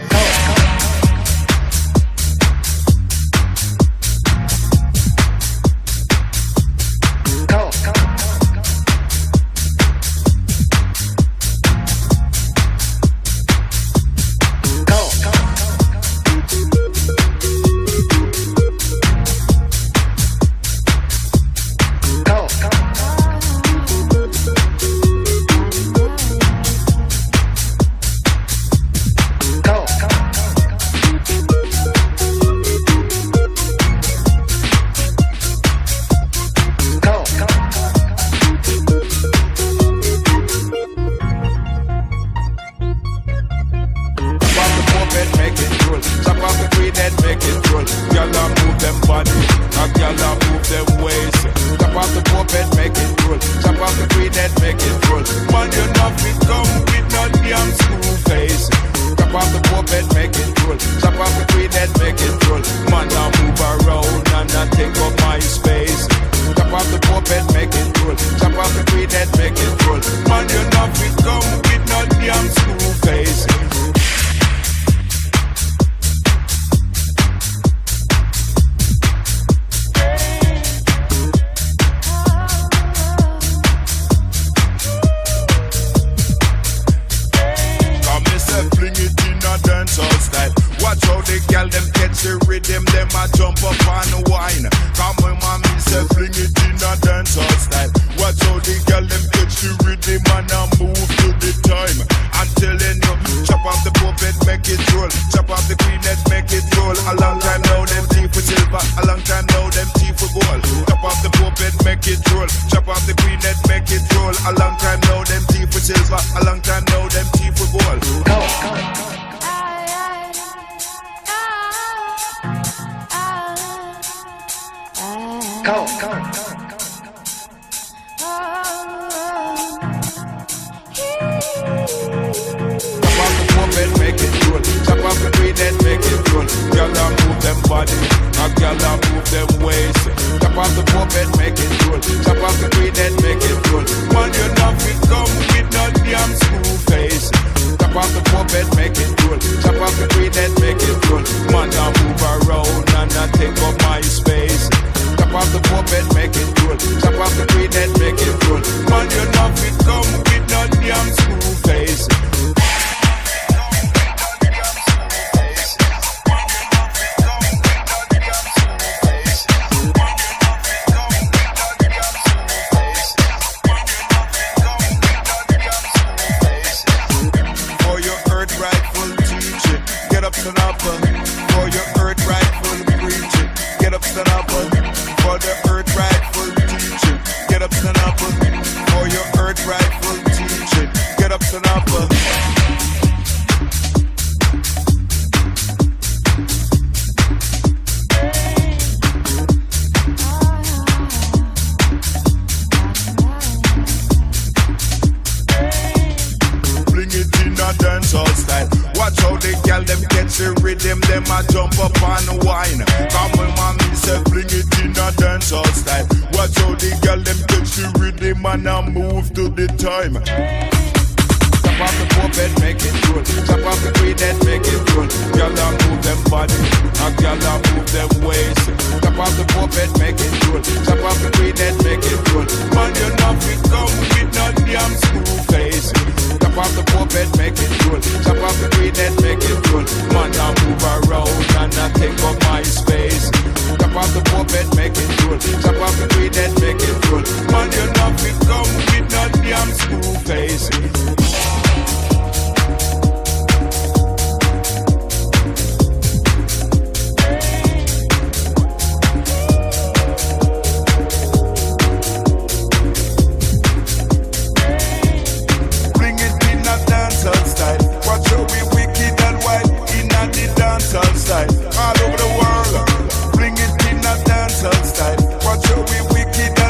dancehall style. All over the world, bring it in a dancehall style. Watch how we wicked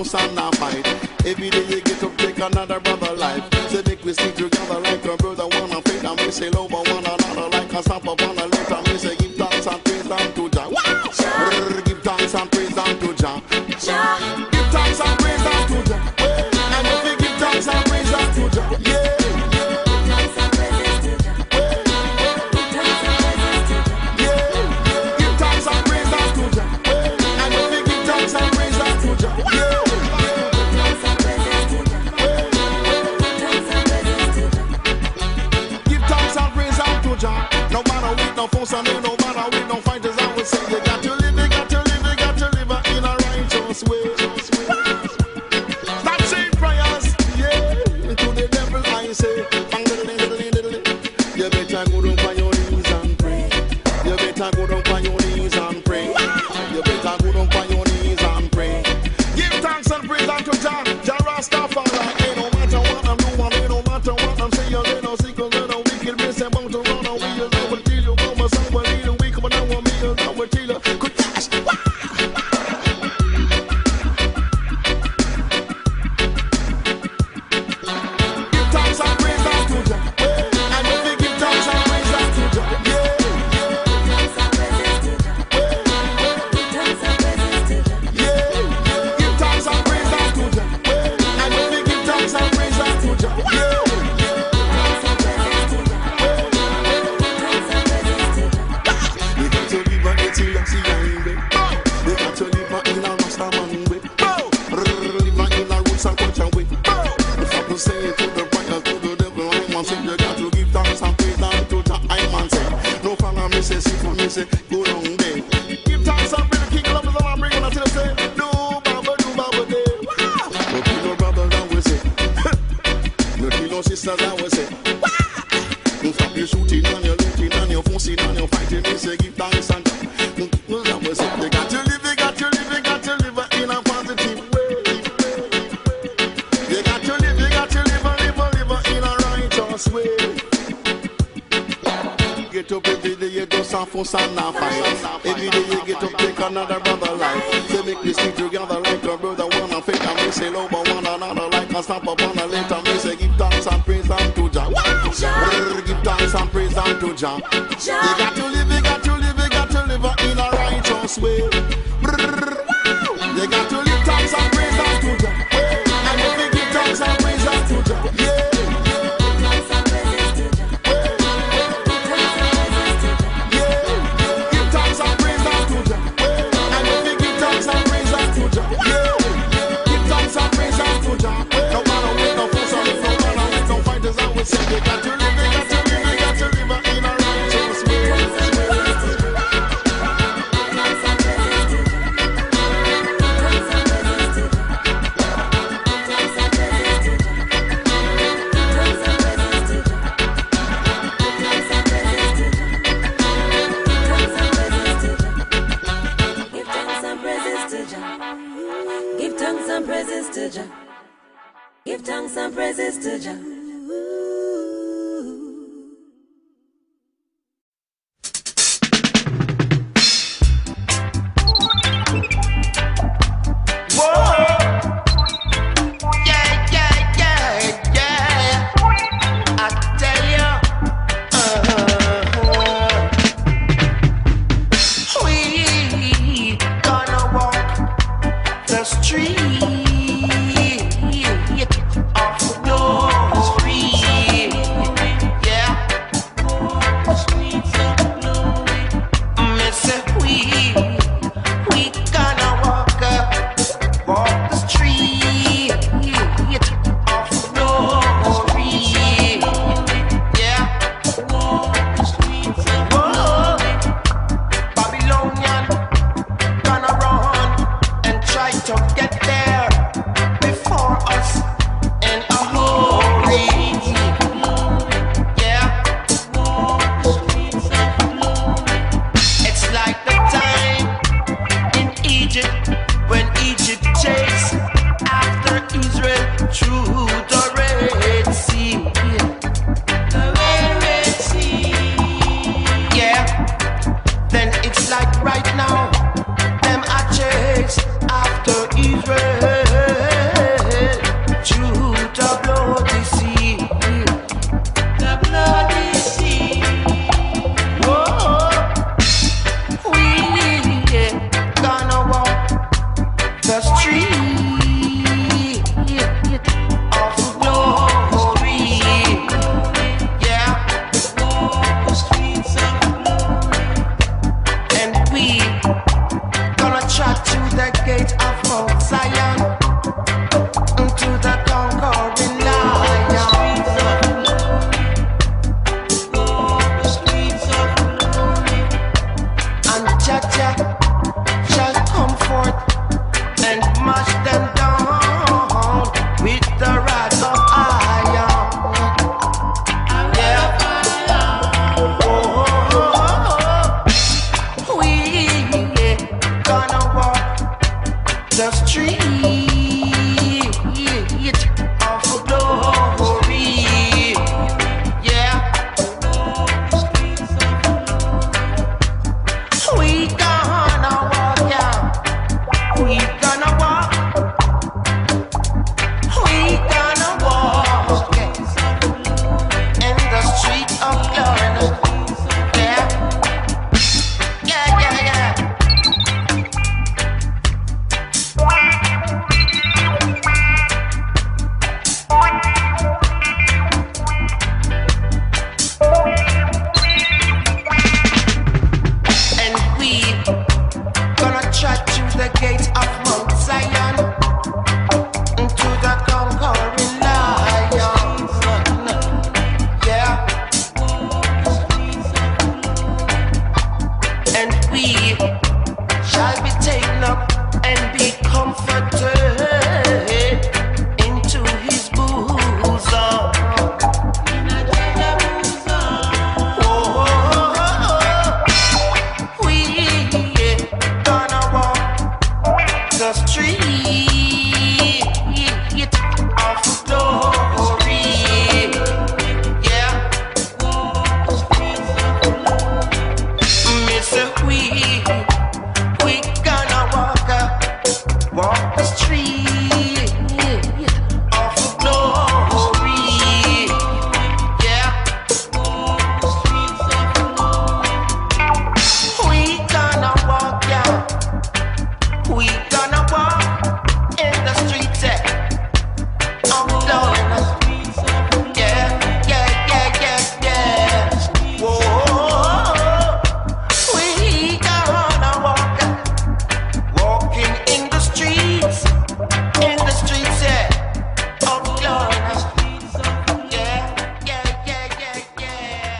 fuss and a fight. Every day you get up, take another brother life. Say make we stick together like a brother, wanna faith, and we say love one another like a stamp upon a letter. Me say give thanks and praise unto Jah. Wow! Give thanks and praise unto Jah. Give thanks and praise unto Jah. And if you give thanks and praise unto Jah, yeah. No matter with no force and no matter with no fighters, I would say you got to live, you got to live, you got to live in a righteous way. Stop saying prayers, yeah, to the devil I say. You better go down on your knees and pray. You better go down on your knees and pray. You better go down on your knees and pray. Give thanks and praise unto Jah, Jah Rastafari. Ain't no matter what I'm doing, ain't no matter what I'm saying, ain't no secret, ain't no wicked, miss about to run away. Fuss and a fight. Every day you get up, take another brother life. Say make we stick together like a brother, wanna faith, and we say love one another like a stamp upon a letter. Me say give thanks and praise unto Jah. Give thanks and praise unto Jah. You got to live, you got to live, you got to live in a righteous way. You got to live thanks and praise unto Jah. And if you give thanks and praise unto Jah, yeah. Say you got to live, you got to live, you got to live in a righteous way. Give thanks and praises to Jah. Give thanks and praises to Jah. Give thanks and praises to Jah. Street of yours. trot to the gate of Mount Zion, to the conquering lion. And Jah shall come forth and mash them down with the rod of iron. Yeah. We gonna walk the street of glory. Yeah. We gonna walk, yeah. We gonna walk. We gonna walk, yeah, in the street of glory. Yeah. Yeah, yeah, yeah. And we gonna trot to the gate of Mount Zion, to the conquering lion. Yeah. And we shall be taken up and be comforted into his bosom. We gonna walk the street of glory. Yeah. Mister, we gonna walk the street of glory. Yeah. We gonna walk, yeah. We gonna walk in the streets of glory. Yeah, yeah, yeah, yeah, yeah. Whoa. We gonna walk, walking in the streets, yeah, of glory. Yeah, yeah, yeah, yeah, yeah.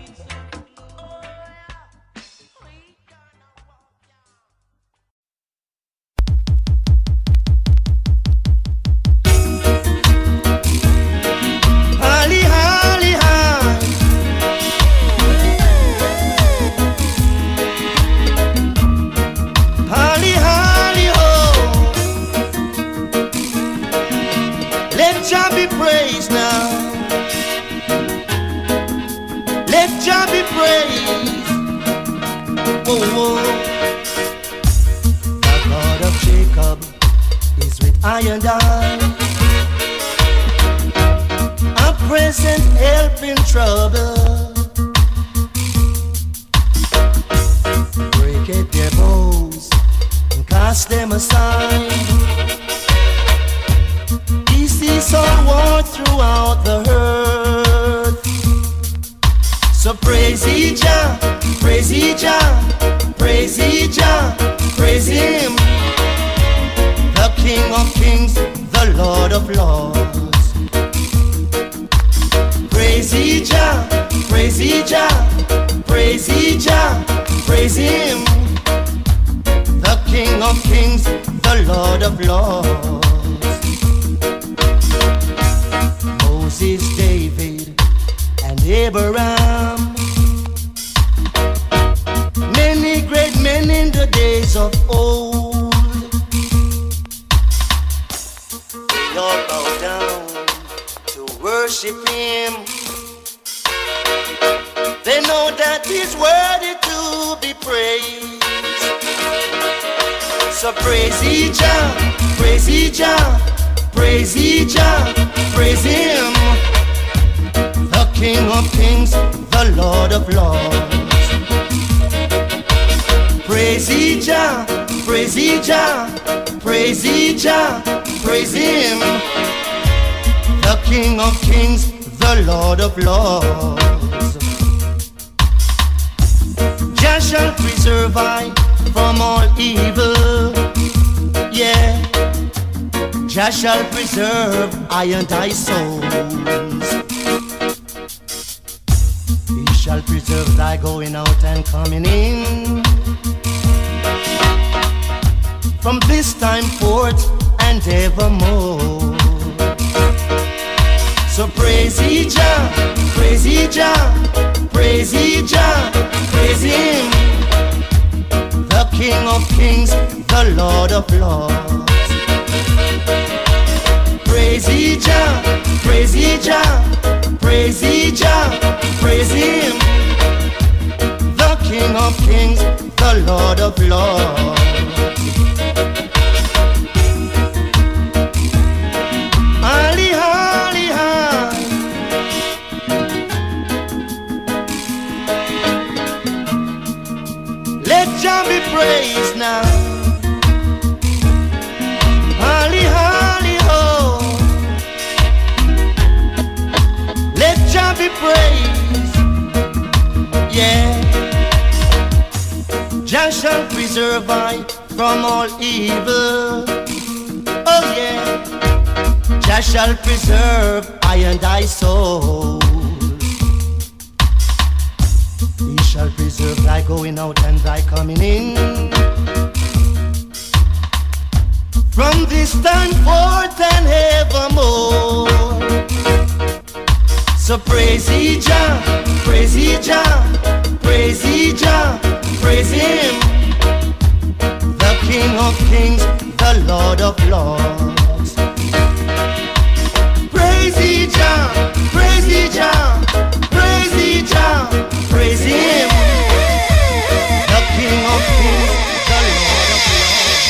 Holly, holly, holly. Holly, holly, ho. Let Jah be praised now. Let Jah be praised. Whoa, whoa. The God of Jacob is with I and I. A present help in trouble. Break it their bones and cast them aside. Peace is all war throughout the earth. So praise ye Jah, praise ye Jah, praise ye Jah, praise him. The King of Kings, the Lord of Lords. Praise ye Jah, praise ye Jah, praise ye Jah, praise him. The King of Kings, the Lord of Lords. Moses, David, and Abraham, many great men in the days of old. They all bow down to worship him. They know that he's worthy to be praised. So praise ye Jah, praise ye Jah, praise ye Jah, praise him. The King of Kings, the Lord of Lords. Praise ye Jah, praise ye Jah, praise ye Jah, praise him. The King of Kings, the Lord of Lords. Jah shall preserve I from all evil. Jah shall preserve I and thy souls. He shall preserve thy going out and coming in, from this time forth and evermore. So praise ye Jah, praise ye Jah, praise ye Jah, praise him, the King of kings, the Lord of lords. Praise ye Jah, praise ye Jah, praise ye Jah, praise him, the King of kings, the Lord of lords. Ali, Ali, Ali. Let Jah be praised now. Ali, Ali, ho. Let Jah be praised. Yeah. Jah shall preserve I from all evil. Oh yeah. Jah shall preserve I and thy soul. He shall preserve thy going out and thy coming in, from this time forth and evermore. So praise ye Jah, praise ye Jah, praise ye Jah, praise him, the King of kings, the Lord of lords. Praise ye Jah, praise ye Jah, praise ye Jah, praise him, the King of kings, the Lord of lords.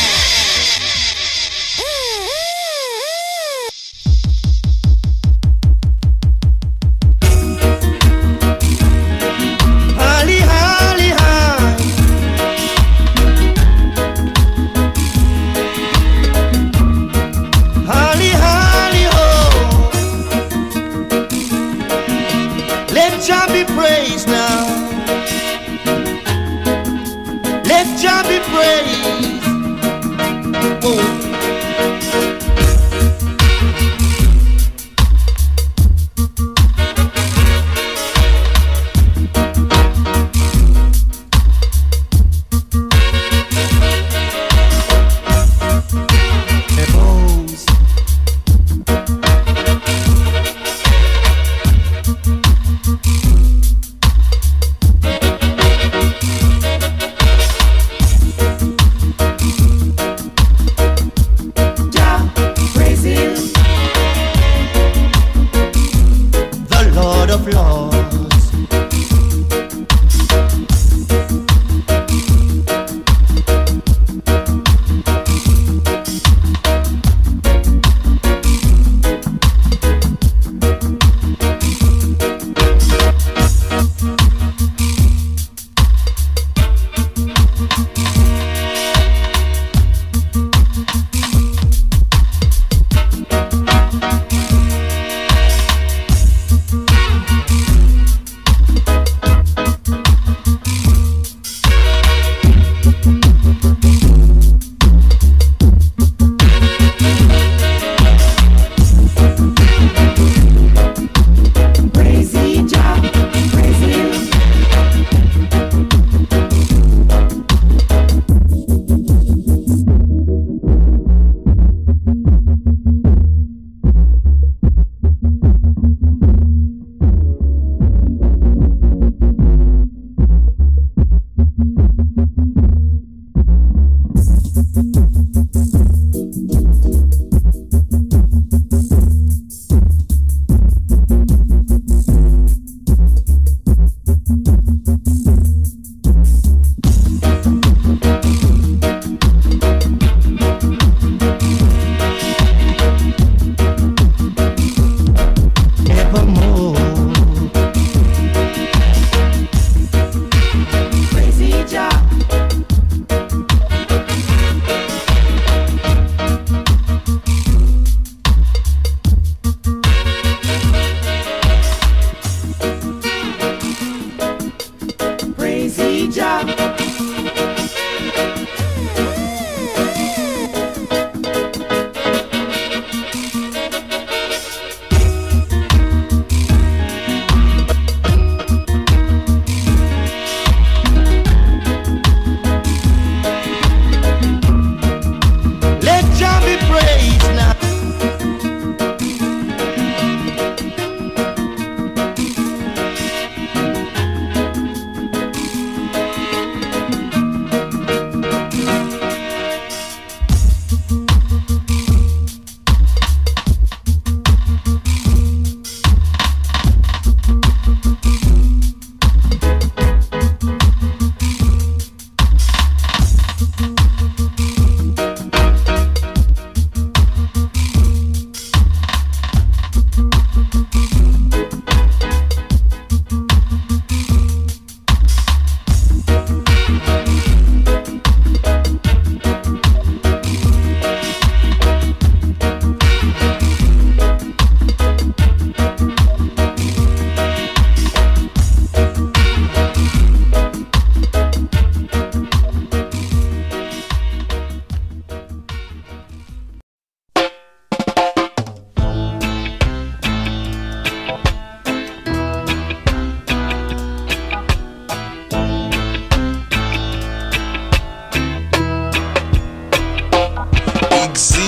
Holly, holly, holly. Holly, holly, ho. Let Jah be praised now. Let Jah be praised. Oh.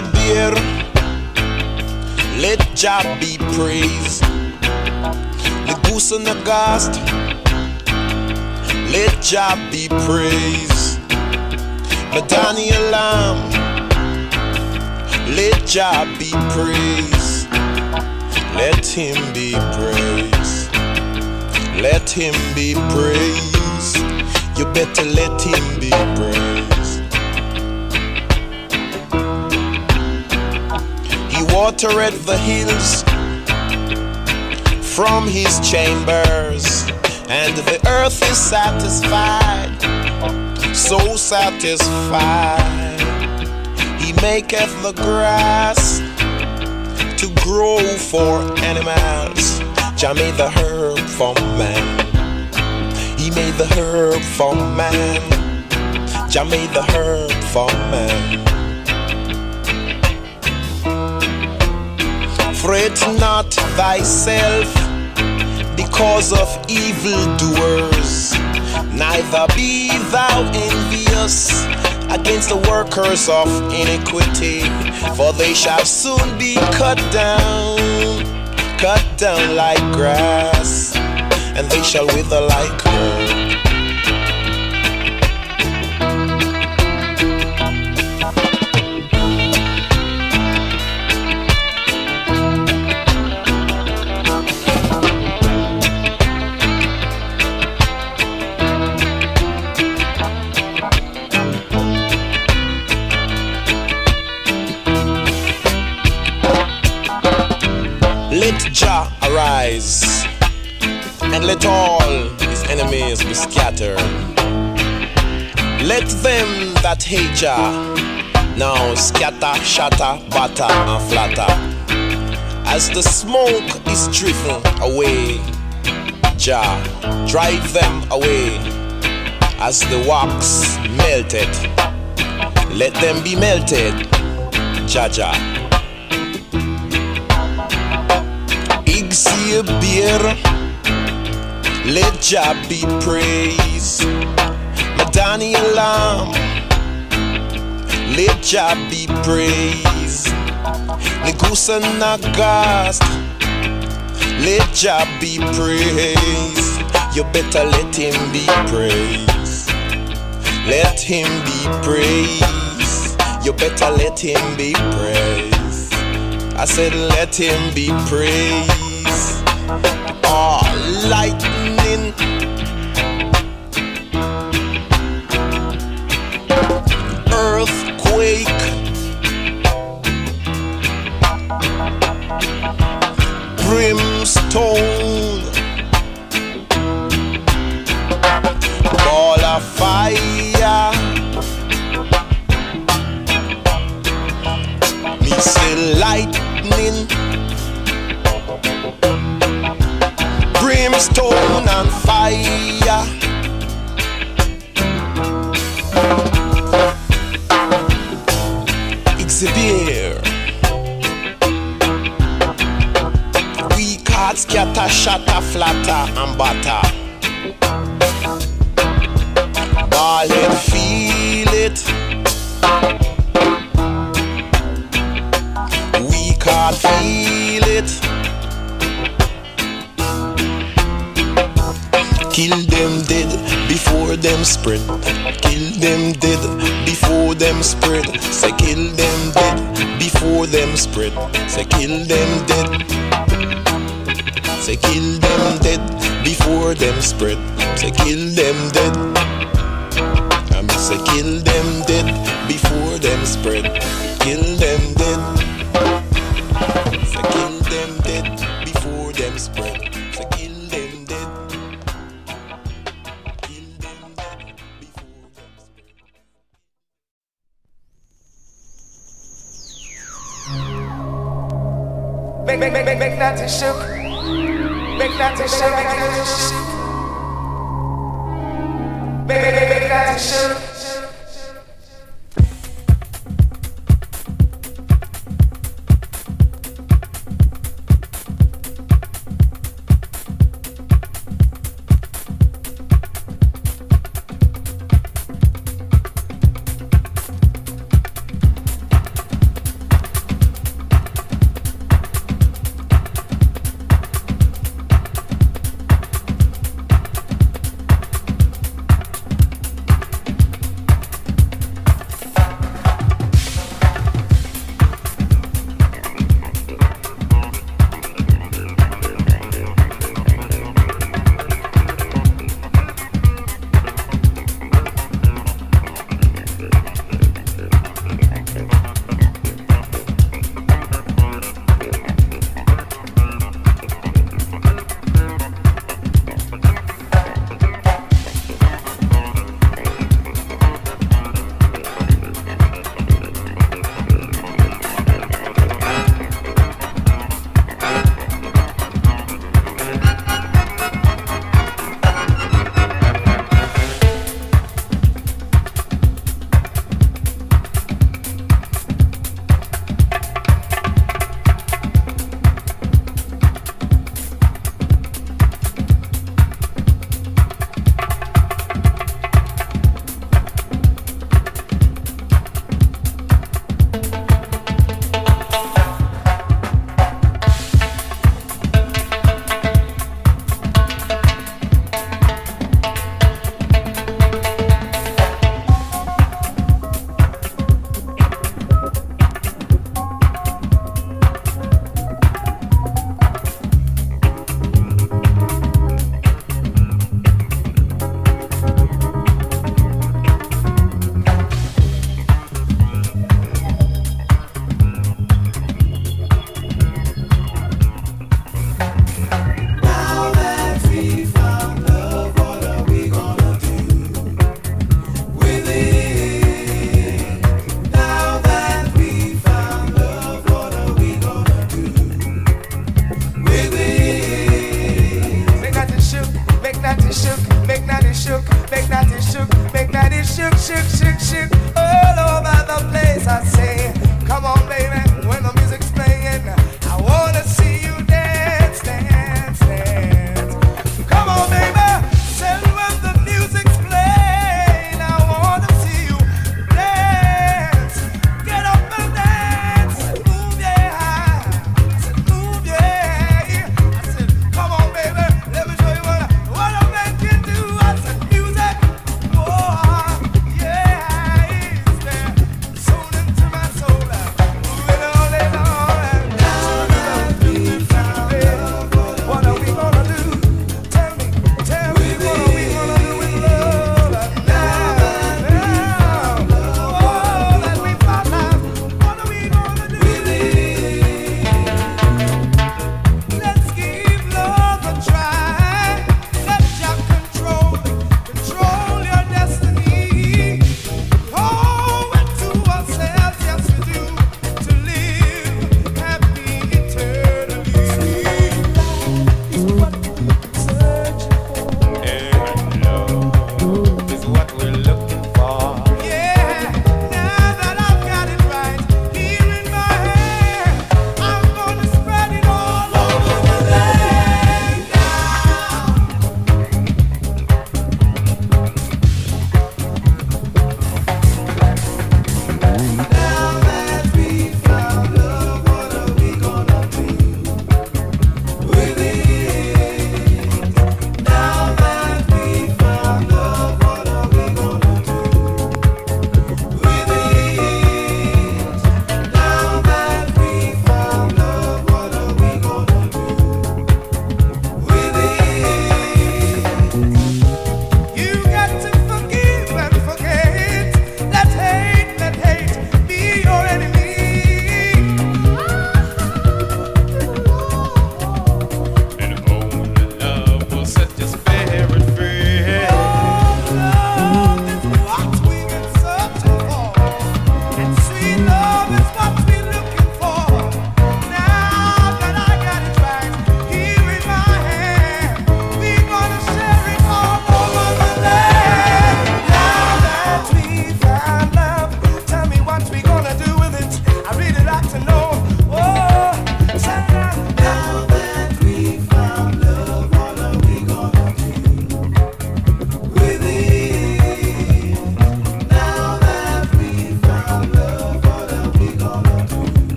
a beer. Let Jah be praised. The goose and the ghost. Let Jah be praised. Madani alarm. Let Jah be praised. Let him be praised. Let him be praised. You better let him be praised. He watereth the hills from his chambers, and the earth is satisfied, so satisfied. He maketh the grass to grow for animals. Jah made the herb for man. He made the herb for man. Jah made the herb for man. Fret not thyself because of evildoers, neither be thou envious against the workers of iniquity, for they shall soon be cut down like grass, and they shall wither like herb. Let Jah arise, and let all his enemies be scattered. Let them that hate Jah now scatter, shatter, batter, and flatter. As the smoke is driven away, Jah drive them away. As the wax melted, let them be melted, Jah Jah. See a beer, let Jah be praised. Madani alarm, let Jah be praised. The goose and the ghost, let Jah be praised. You better let him be praised. Let him be praised. You better let him be praised. I said let him be praised. Oh, lightning, earthquake, brimstone, ball of fire. Me say lightning, brimstone and fire. Xavier, we card scatter, shatter, flatter and batter. Ballhead feel it. We card feel it. Kill them dead before them spread. Kill them dead before them spread. Say kill them dead before them spread. Say kill them dead. Say kill them dead before them spread. Say kill them dead. I mean say kill them dead before them spread. Kill them dead. Say kill them dead before them spread. Say kill them dead. Make that to shook. Make that to shook. Make that to shook. shook, shook, shook all over the place. I say, come on, baby, when the music's playing, I wanna see you dance, dance, dance. Come on, baby, tell when the music's playing, I wanna see you dance. Get up and dance, move, yeah. I said, move, yeah. I said, come on, baby, let me show you what a man can do. I said, music, oh, yeah, is there. Soon into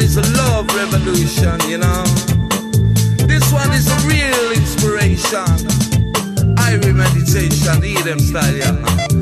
is a love revolution, you know. This one is a real inspiration. Irie meditation, hear them style, yeah.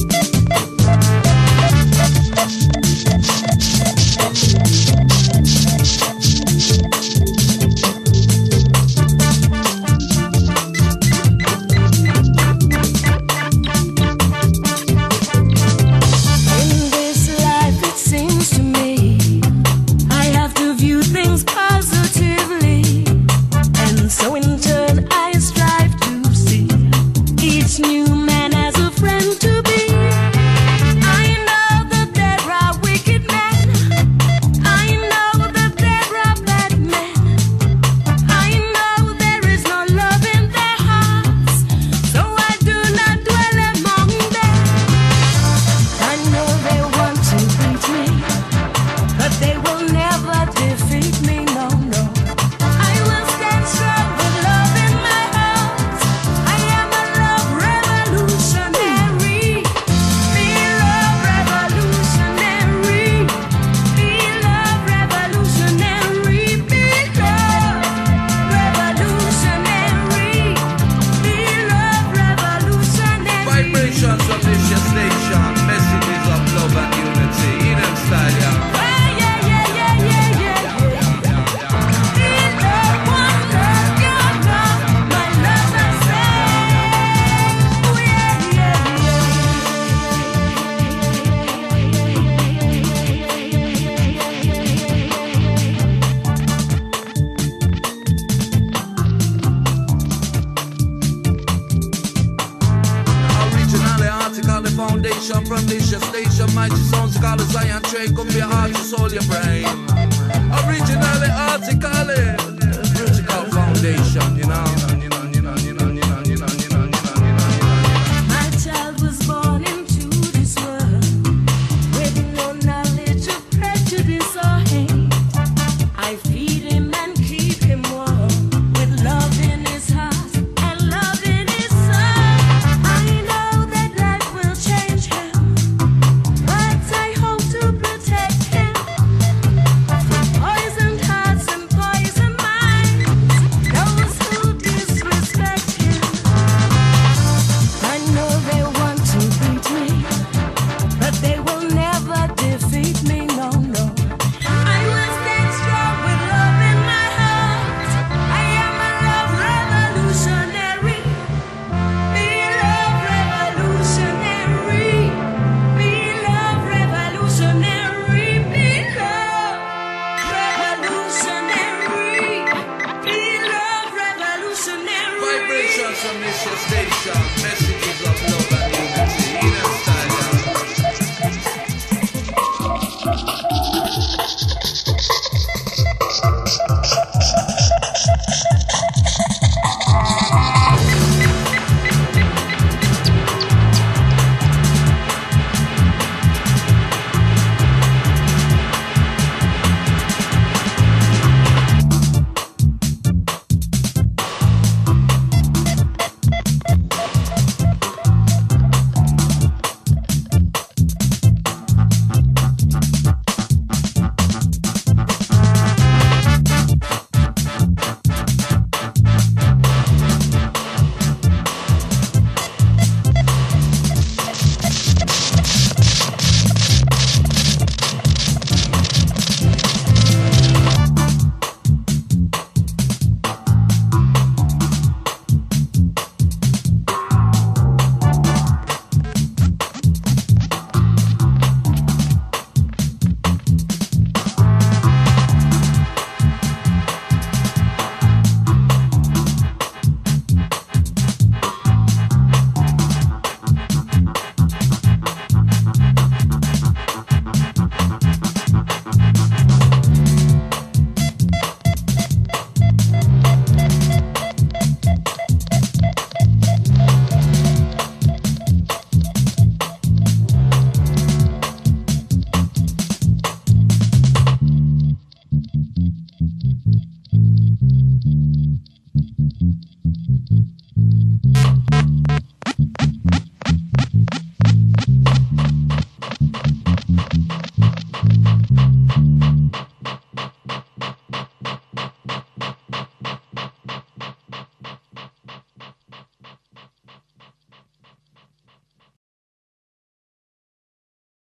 From this station, mighty sounds call as iron train, come be hard to soul your brain. Originally article, vertical foundation, you know.